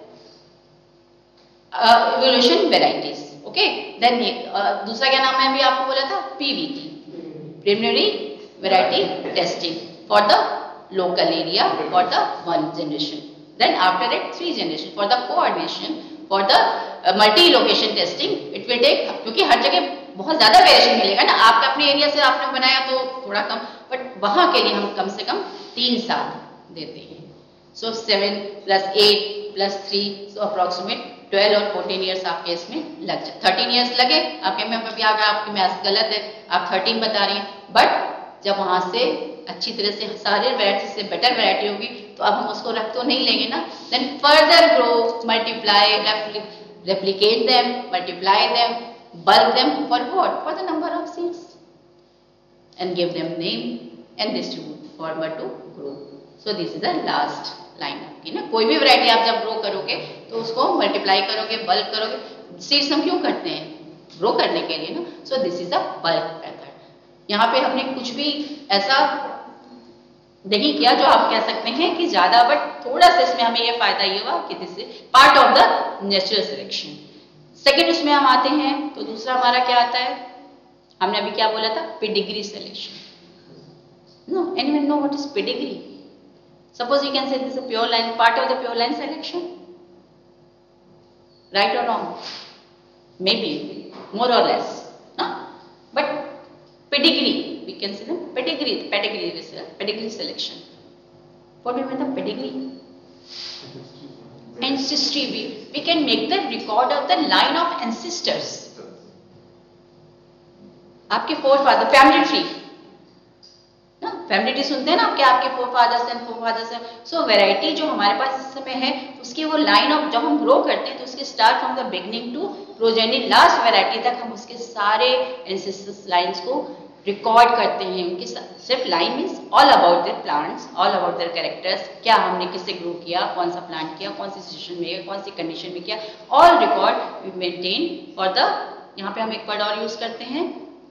uh, evolution varieties, okay। then uh, दूसरा क्या नाम है अभी आपको बोला था, PVT, preliminary variety testing for the local area for the one generation, then after that three generation for the coordination for the uh, multi location testing it will take, क्योंकि हर जगह बहुत ज्यादा वेरिएशन मिलेगा ना, आपका अपने एरिया से आपने बनाया तो थोड़ा कम, बट वहां के लिए हम कम से कम तीन साल देते हैं। So seven plus eight plus three, so approximate twelve और फोर्टीन ईयर्स आपके इसमें लग जाए। थर्टीन ईयर्स लगे, आपके में अभी आ गया, आपकी मैथ्स गलत है, आप थर्टीन बता रही हैं, बट जब वहां से अच्छी तरह से सारे वैरायटी से बेटर वैरायटी होगी तो अब हम उसको रख तो नहीं लेंगे ना। Then further grow, multiply, replicate them, multiply them, bulk them for what? For the number of seeds, and give them name and distribute former to grow. So this is the last line आपकी ना। कोई भी variety आप जब grow करोगे तो उसको multiply करोगे, बल्क करोगे। सीड्स हम क्यों करते हैं? ग्रो करने के लिए ना। So this is a bulk method. यहाँ पे हमने कुछ भी ऐसा नहीं किया जो आप कह सकते हैं कि ज्यादा, बट थोड़ा सा इसमें हमें ये फायदा ये हुआ कि this is part of the natural selection. Second उसमें हम आते हैं तो दूसरा हमारा क्या आता है? हमने अभी क्या बोला था? Pedigree selection. No, anyone know what is pedigree? Suppose you can say this is a pure line, part of the pure line selection, right or wrong? Maybe more or less, no? But pedigree, we can say the pedigree, pedigree is a pedigree selection. What do you mean the pedigree? Ancestry. We, we can make the record of the line of ancestors. आपके forefather, family tree. Family tree सुनते हैं ना आपके आपके forefathers and forefathers हैं। So variety जो हमारे पास इस समय है उसकी वो लाइन ऑफ, जब हम ग्रो करते हैं तो उसके start from the beginning to progeny last variety तक हम उसके सारे एंसेस्टर्स लाइंस को रिकॉर्ड करते हैं। उनके सिर्फ line means all about their plants, all about their characters, क्या हमने किससे ग्रो किया, कौन सा प्लांट किया, कौन सी सिचुएशन में किया, कौन सी कंडीशन में किया, all record we maintain for the, यहाँ पे हम एक वर्ड और यूज करते हैं,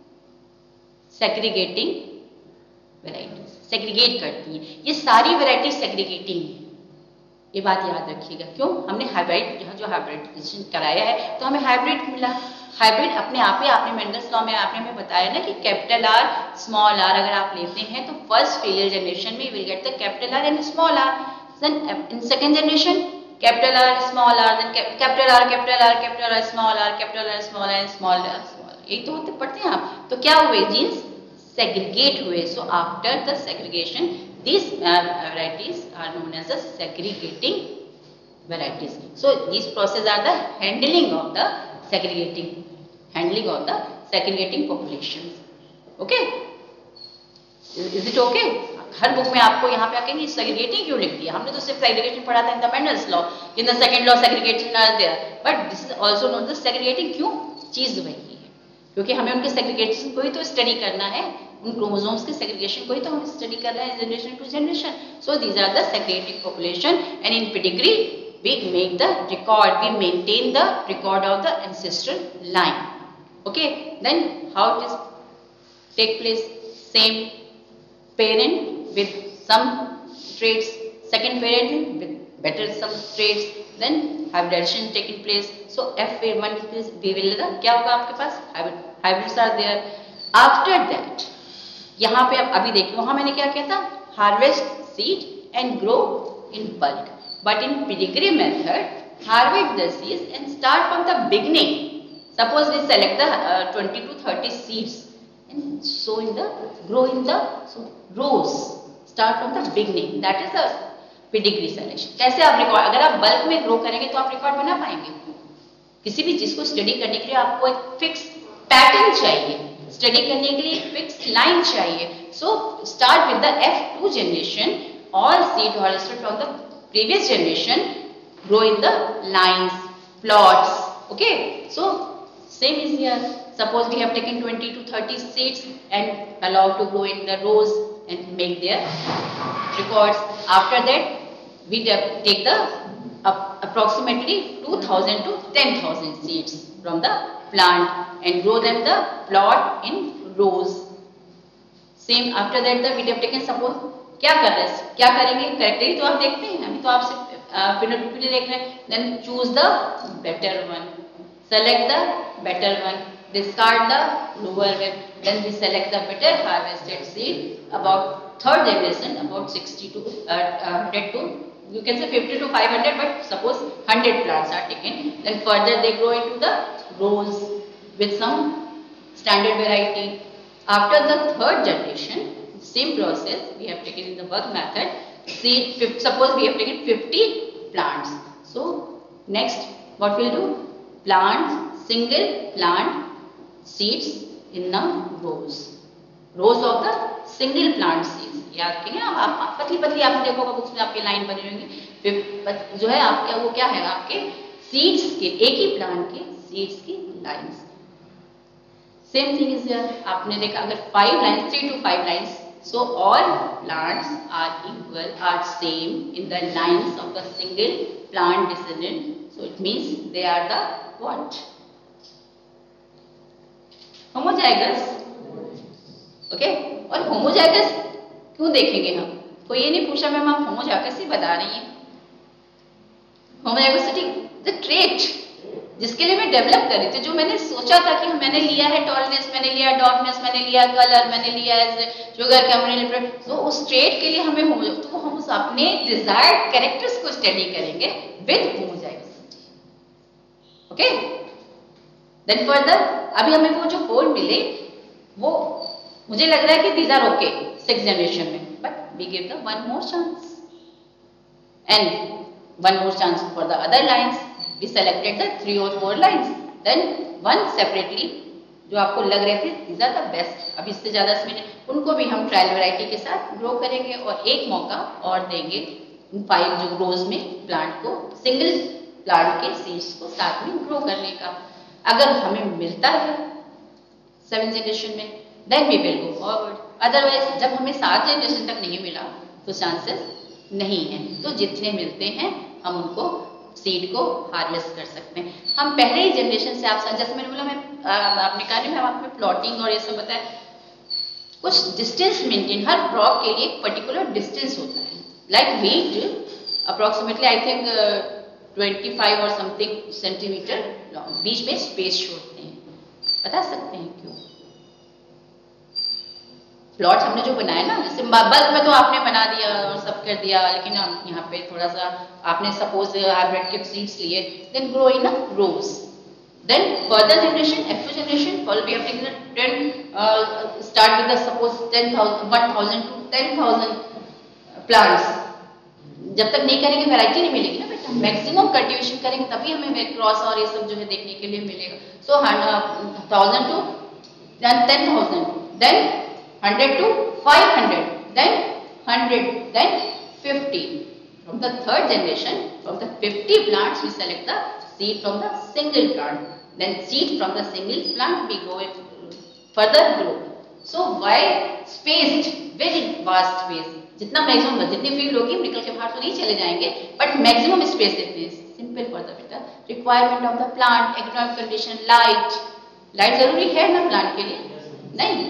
सेग्रीगेटिंग वैरायटीज। सेग्रीगेट करती है, ये सारी वैरायटी सेग्रीगेटिंग है, ये बात याद रखिएगा। क्यों? हमने हाइब्रिड, यहाँ जो हाइब्रिडाइजेशन कराया है तो हमें हाइब्रिड मिला। हाइब्रिड अपने आप ही, आपने मेंडल्स लॉ में आपने हमें बताया ना कि कैपिटल आर स्मॉल आर अगर आप लेते हैं तो फर्स्ट फेलियर जनरेशन में will get the capital R and small R, then in second generation capital R small R, then capital R capital R capital R small R capital R small R small R small, यही तो होते पढ़ते हैं आप। तो क्या हुए? Genes segregate हुए। So after the segregation, these uh, varieties are known as the segregating varieties. So these process are the handling of the segregating, handling of the segregating populations. Okay? Is, is it okay? हर book में आपको यहाँ पे आके नहीं segregating क्यों लिख दिया? हमने तो सिर्फ segregation पढ़ा था in the Mendel's law, in the second law segregation are there, but this is also known as segregating। क्यों? चीज वही है, क्योंकि हमें उनके सेग्रीगेशन को ही तो स्टडी करना है, उन क्रोमोसोम्स के सेग्रीगेशन को ही तो हम स्टडी कर रहे हैं generation to generation. So these are the segregating population and in pedigree we make the record, we maintain the record of the ancestral line. Okay, then how it is take place? Same parent with some traits, second parent with better some traits, then hybridization taking place. So F one is we will क्या होगा आपके पास? Hybrid, hybrids are there. After that, यहाँ पे अब अभी देखिए वहाँ मैंने क्या किया था? Harvest seed and grow in bulk. But in pedigree method, harvest the seeds and start from the beginning. Suppose we select the uh, twenty to thirty seeds and sow in the, grow in the so rows. Start from the beginning. That is the pedigree selection. कैसे आप record, अगर आप bulk में grow करेंगे तो आप record बना पाएंगे? किसी भी चीज को स्टडी करने के लिए आपको एक फिक्स पैटर्न चाहिए, स्टडी करने के लिए एक फिक्स लाइन चाहिए। So start with the F two generation, all seed harvested from the previous generation grow in the lines, plots. Okay, so same is here. Suppose we have taken twenty to thirty seeds and allowed to grow in the rows and make their records. After that we take the uh, approximately two thousand to ten thousand seeds from the plant and grow them the plot in rows. Same after that the we have taken, suppose क्या कर रहे हैं, क्या करेंगे? Correctly तो आप देखते हैं, अभी तो आपसे फिनोटाइप देख रहे हैं। Then choose the better one, select the better one, discard the lower one, then we select the better harvested seed about third generation, about sixty to uh, one hundred to, you can say fifty to five hundred, but suppose one hundred plants are taken, then further they grow into the rows with some standard variety. After the third generation, same process we have taken in the bulk method, seed, suppose we have taken fifty plants. So next what we'll do, plant single plant seeds in the rows, rows of the single plant seeds. याद रखेंगे आप, आप पतली पतली आपने देखोगे books में आपके लाइन बनी होंगी, जो है आपके वो क्या है आपके सीड्स के, एक ही प्लांट के सीड्स की lines. Same thing is here, आपने देखा अगर five lines, three two five lines, so all plants are equal, are same in the lines of the single plant descendant, so it means they are the what, homozygous. okay, और homozygous क्यों देखेंगे हम, कोई ये नहीं पूछा ma'am आप homozygous ही बता रही हैं. homozygosity the trait जिसके लिए मैं डेवलप कर रही थी, जो मैंने सोचा था कि मैंने लिया है टॉलनेस, मैंने लिया डॉर्कनेस, मैंने लिया कलर, मैंने लिया शुगर कैमरे, तो उस ट्रेट के लिए हमें हो, तो हम उस अपने डिजायर्ड कैरेक्टर्स को स्टडी करेंगे with homozygosity. Okay, then further अभी हमें वो जो फोर मिले वो मुझे लग रहा है कि these are okay six generation में, but we give the one more chance and one more chance for the other lines. We selected the three or four lines, then one separately जो आपको लग रहे थे these are the best. अब इससे ज्यादा इसमें उनको भी हम ट्रायल वैरायटी के साथ ग्रो करेंगे और एक मौका और देंगे फाइव जो रोज में प्लांट को, सिंगल प्लांट के सीड्स को साथ में ग्रो करने का. अगर हमें मिलता है सेवन जनरेशन में then we will go forward. Otherwise जब हमें सात जनरेशन तक नहीं मिला तो चांसेस नहीं है. तो जितने मिलते हैं हम उनको सीड को हार्वेस्ट कर सकते हैं. हम पहले ही जनरेशन से आप जैसे मैंने बोला, मैं आपने कहा नहीं मैं आपको प्लॉटिंग और ये सब बताया, कुछ डिस्टेंस मेंटेन, हर क्रॉप के लिए एक पर्टिकुलर डिस्टेंस होता है. Like wheat approximately I think twenty five और समथिंग सेंटीमीटर लॉन्ग, बीच में स्पेस छोड़ते हैं. बता सकते हैं क्यों? प्लॉट हमने जो बनाया ना, जैसे बल्क में तो आपने बना दिया और सब कर दिया, लेकिन हम यहाँ पे थोड़ा सा आपने सपोज हाइब्रिड के सीड्स लिए, then grow in rows, then further generation, F two generation, for we have taken ten start with the suppose ten thousand one thousand to ten thousand plants. जब तक नहीं करेंगे वैरायटी नहीं मिलेगी ना बेटा, मैक्सिमम कल्टीवेशन करेंगे तभी हमें क्रॉस और ये सब जो है देखने के लिए मिलेगा. So thousand to ten thousand, then hundred to five hundred, then one hundred, then fifty. From the third generation, from the fifty plants, we select the seed from the single plant. Then seed from the single plant we go further grow. So why spaced, very vast space. जितना maximum, जितनी field होगी निकल के बाहर तो नहीं चले जाएंगे, बट मैक्सिमम स्पेस देते हैं. सिंपल फॉर द बेटा, requirement of the plant, economic condition, light. Light जरूरी है ना प्लांट के लिए? नहीं.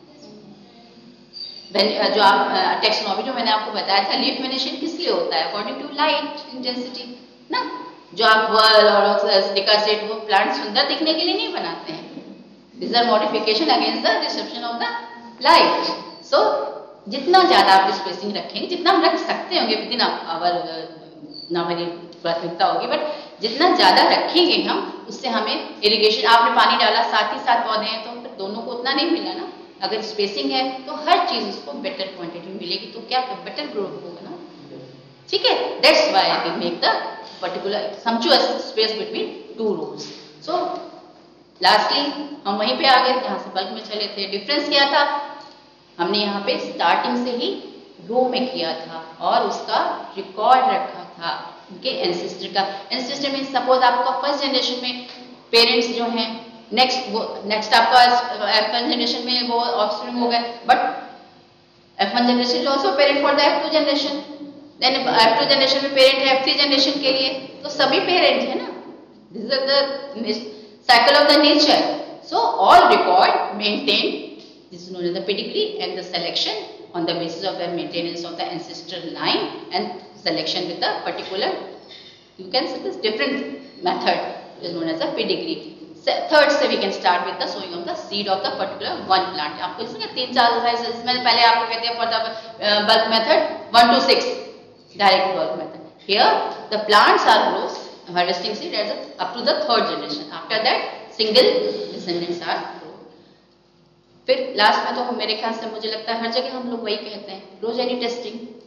जो आप टेक्सोनॉमी जो मैंने आपको बताया था, लीफ वेनेशन किस लिए होता है? अकॉर्डिंग टू लाइट इंटेंसिटी ना. जो आप वर्ल और डिकासेट वो प्लांट सुंदर दिखने के लिए नहीं बनाते हैं. This are modification against the reception of the light. So जितना ज्यादा आप स्पेसिंग रखेंगे, जितना हम रख सकते होंगे विद इन आवर, ना मेरी प्राथमिकता होगी, बट जितना ज्यादा रखेंगे हम उससे हमें इरिगेशन, आपने पानी डाला साथ ही साथ पौधे हैं तो फिर दोनों को उतना नहीं मिला ना. अगर स्पेसिंग है तो हर चीज उसको बेटर क्वांटिटी में मिलेगी, तो क्या बेटर ग्रोथ होगा ना. ठीक है, that's why we make the particular sumptuous space between two rows. So lastly हम वहीं पे आ गए जहां से बल्क में चले थे. डिफरेंस क्या था? हमने यहाँ पे स्टार्टिंग से ही रो में किया था और उसका रिकॉर्ड रखा था उनके एंसेस्टर का. एंसेस्टर में सपोज आपका फर्स्ट जनरेशन में पेरेंट्स जो हैं, नेक्स्ट वो नेक्स्ट आपका एफ वन जनरेशन में वो ऑफस्प्रिंग हो गए, but F one generation is also parent for the F two generation, then F two generation में पेरेंट है एफ थ्री जनरेशन के लिए, तो सभी पेरेंट है ना. This is the cycle of the nature. So all record maintain, this is known as the pedigree and the selection on the basis of the maintenance of the ancestral line and selection with a particular, you can say this different method is known as a pedigree. Third से we can start with the sowing of the seed of the particular one plant. आपको इसमें तीन चार sizes में पहले आपको कहते हैं for the bulk method one to six direct bulk method. Here the plants are grown harvesting seed as a, up to the third generation. After that single descendants are grown. फिर last में तो मेरे ख्याल से मुझे लगता है हर जगह हम लोग वही कहते हैं, प्रोजेनी टेस्टिंग.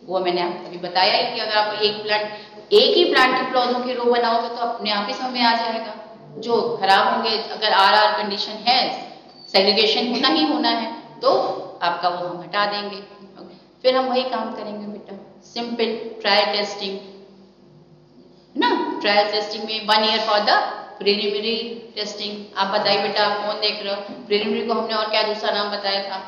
वो मैंने आपको अभी बताया ही कि अगर आप एक प्लांट एक ही प्लांट के पौधों की रो बनाओगे तो अपने आप ही समझ में आ जाएगा। जो खराब होंगे, अगर आर आर कंडीशन है, सेग्रीगेशन होना ही होना है, तो आपका वो हम हटा देंगे। फिर हम वही काम करेंगे बेटा, सिंपल ट्रायल टेस्टिंग ना। ट्रायल टेस्टिंग में one year for the preliminary testing. आप बताइए बेटा, आप कौन देख रहे हो? प्रिलिमिनरी को हमने और क्या दूसरा नाम बताया था?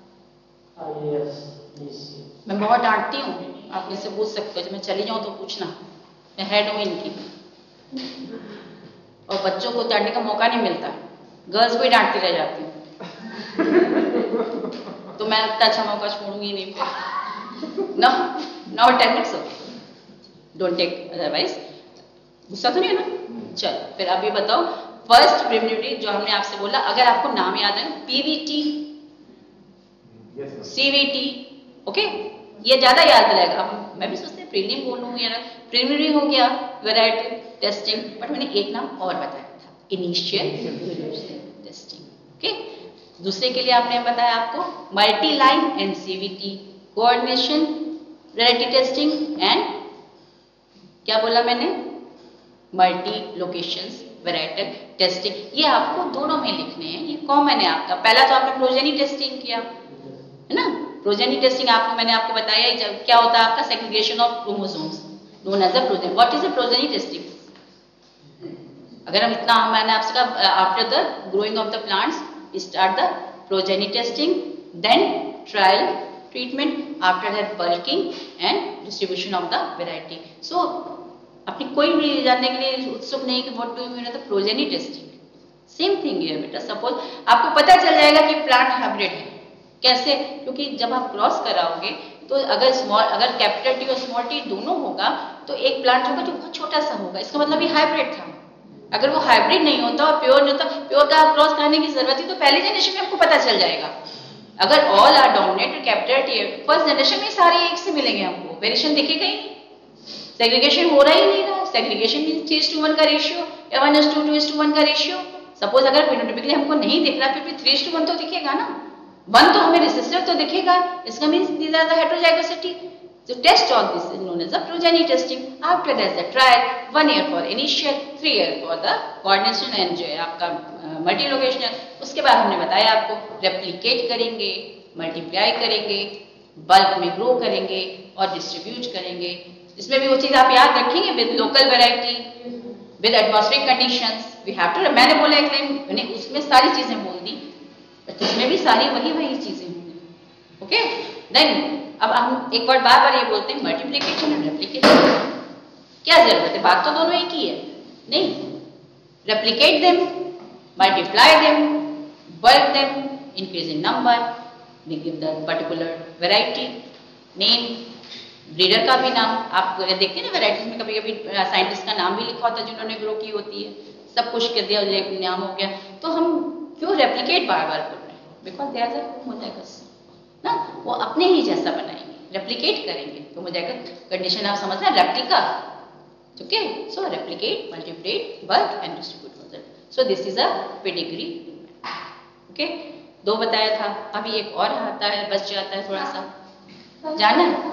मैं बहुत डांटती हूँ, आप मुझसे पूछ सकते हो, जब मैं चली जाऊँ तो पूछना, मैं हेड हूँ इनकी। और बच्चों को डांटने का मौका नहीं मिलता, गर्ल्स को ही डांटती रह जाती हूँ। तो मैं इतना अच्छा मौका छोड़ूंगी नहीं फिर। No no ten minutes don't take otherwise. गुस्सा तो नहीं है ना? चलो फिर अभी बताओ, फर्स्ट प्रिलिमिनरी जो हमने आपसे बोला, अगर आपको नाम याद है, पीवीटी, सीवीटी, ओके, ये ज्यादा याद रहेगा। अब मैं भी सोचती प्रीलिम बोलूं या प्रिलिमिनरी हो गया वैरायटी टेस्टिंग, बट मैंने एक नाम और बताया था, इनिशियल टेस्टिंग। ओके, दूसरे के लिए आपने बताया आपको multi line and CVT, coordination variety testing and क्या बोला मैंने, मल्टी लोकेशंस वैरायटी टेस्टिंग। ये आपको दोनों में लिखने हैं, ये कॉमन है आपका। पहला तो आपने प्रोजेनी टेस्टिंग किया है ना। प्रोजेनी टेस्टिंग आपको मैंने आपको बताया ही, जब क्या होता है आपका segregation of chromosomes, known as a progeny. What is a progeny testing? अगर हम इतना मैंने आपसे कहा, after the growing of the plants start the progeny testing, then trial treatment, after that bulking and distribution of the variety. So अपनी कोई भी जानने के लिए उत्सुक नहीं कि what do you mean the progeny testing, same thing है बेटा। सपोज आपको पता चल जाएगा कि प्लांट हाइब्रिड है, कैसे? क्योंकि जब आप क्रॉस कराओगे तो अगर स्मॉल अगर कैपिटल टी और स्मॉल टी दोनों होगा तो एक प्लांट होगा जो बहुत छोटा सा होगा, इसका मतलब ये हाइब्रिड था। अगर वो हाइब्रिड नहीं होता और प्योर नहीं होता, प्योर का क्रॉस कराने की जरूरत ही तो पहले जनरेशन में आपको पता चल जाएगा। अगर all are dominated capital T, first generation में सारे एक से मिलेंगे, हमको वेरिएशन दिखेगा ही नहीं, सेग्रीगेशन हो रहा ही नहीं रहा। Segregation means three is to one का रेशियो या one is to two is to one का रेशियो। सपोज अगर फिनोटाइपिकली हमको नहीं दिख रहा, फिर भी थ्री इज टू वन तो दिखेगा ना, वन तो हमें रेसिस्टर तो दिखेगा, इसका means these are the heterozygosity. So test all this is known as the progeny testing. After that the trial, one year for initial, three year for the coordination and जो है आपका multi locational. उसके बाद हमने बताया आपको replicate करेंगे, multiply करेंगे, बल्क में ग्रो करेंगे और डिस्ट्रीब्यूट करेंगे। इसमें भी वो चीज आप याद रखेंगे, with local variety, with atmospheric conditions. We have to, मैंने बोला एक लाइन, मैंने उसमें सारी चीजें बोल दी, इसमें भी सारी वही वही चीजें होंगी। ओके, देन अब हम एक बार बार बार ये बोलते हैं मल्टीप्लिकेशन एंड रेप्लिकेशन। क्या जरूरत है, बात तो दोनों एक ही है। नहीं, replicate them, multiply them, bulk them, increase in number, give the particular variety name, breeder का भी नाम। आप देखते हैं ना वैरायटीज में कभी कभी साइंटिस्ट का नाम भी लिखा होता है जिन्होंने ग्रो की होती है, सब कुछ कर दिया, नाम हो गया। तो हम क्यों रेप्लिकेट बार बार कर रहे हैं? बिकॉज दे आर होमोजाइगस ना, वो अपने ही जैसा बनाएंगे, रेप्लिकेट करेंगे तो होमोजाइगस कंडीशन आप समझ रहे हैं, replica. Okay, so replicate, multiply, bulk and distribute. So this is a pedigree. Okay, दो बताया था, अभी एक और आता है, बच जाता है थोड़ा सा। जाना है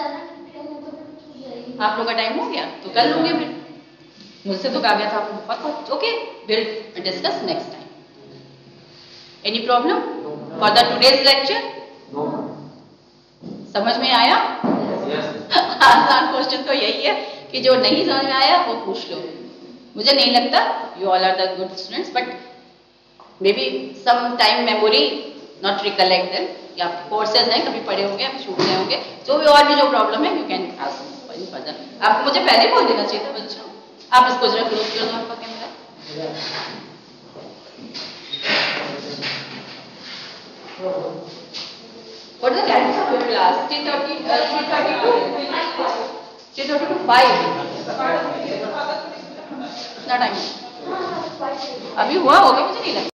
आप लोग का टाइम हो गया तो कर लूंगे, फिर मुझसे तो कहा गया था आपको बहुत। Okay, will discuss next time. Any problem for the today's lecture? समझ में आया? आसान क्वेश्चन तो यही है कि जो नहीं समझ में आया वो पूछ लो। मुझे नहीं लगता you all are the good students, but maybe some time memory not recollect them, या कोर्सेज हैं कभी पढ़े होंगे, अभी छूट गए होंगे, जो भी और भी जो प्रॉब्लम है यू कैन आस्क फर्दर। आप मुझे पहले बोल देना चाहिए था बच्चों। आप इसको जरा क्लोज कर दो आपका camera. What is the timing of your class? three thirty, uh, three thirty-two, three thirty to five. कितना टाइम? अभी हुआ होगा, मुझे नहीं लगता।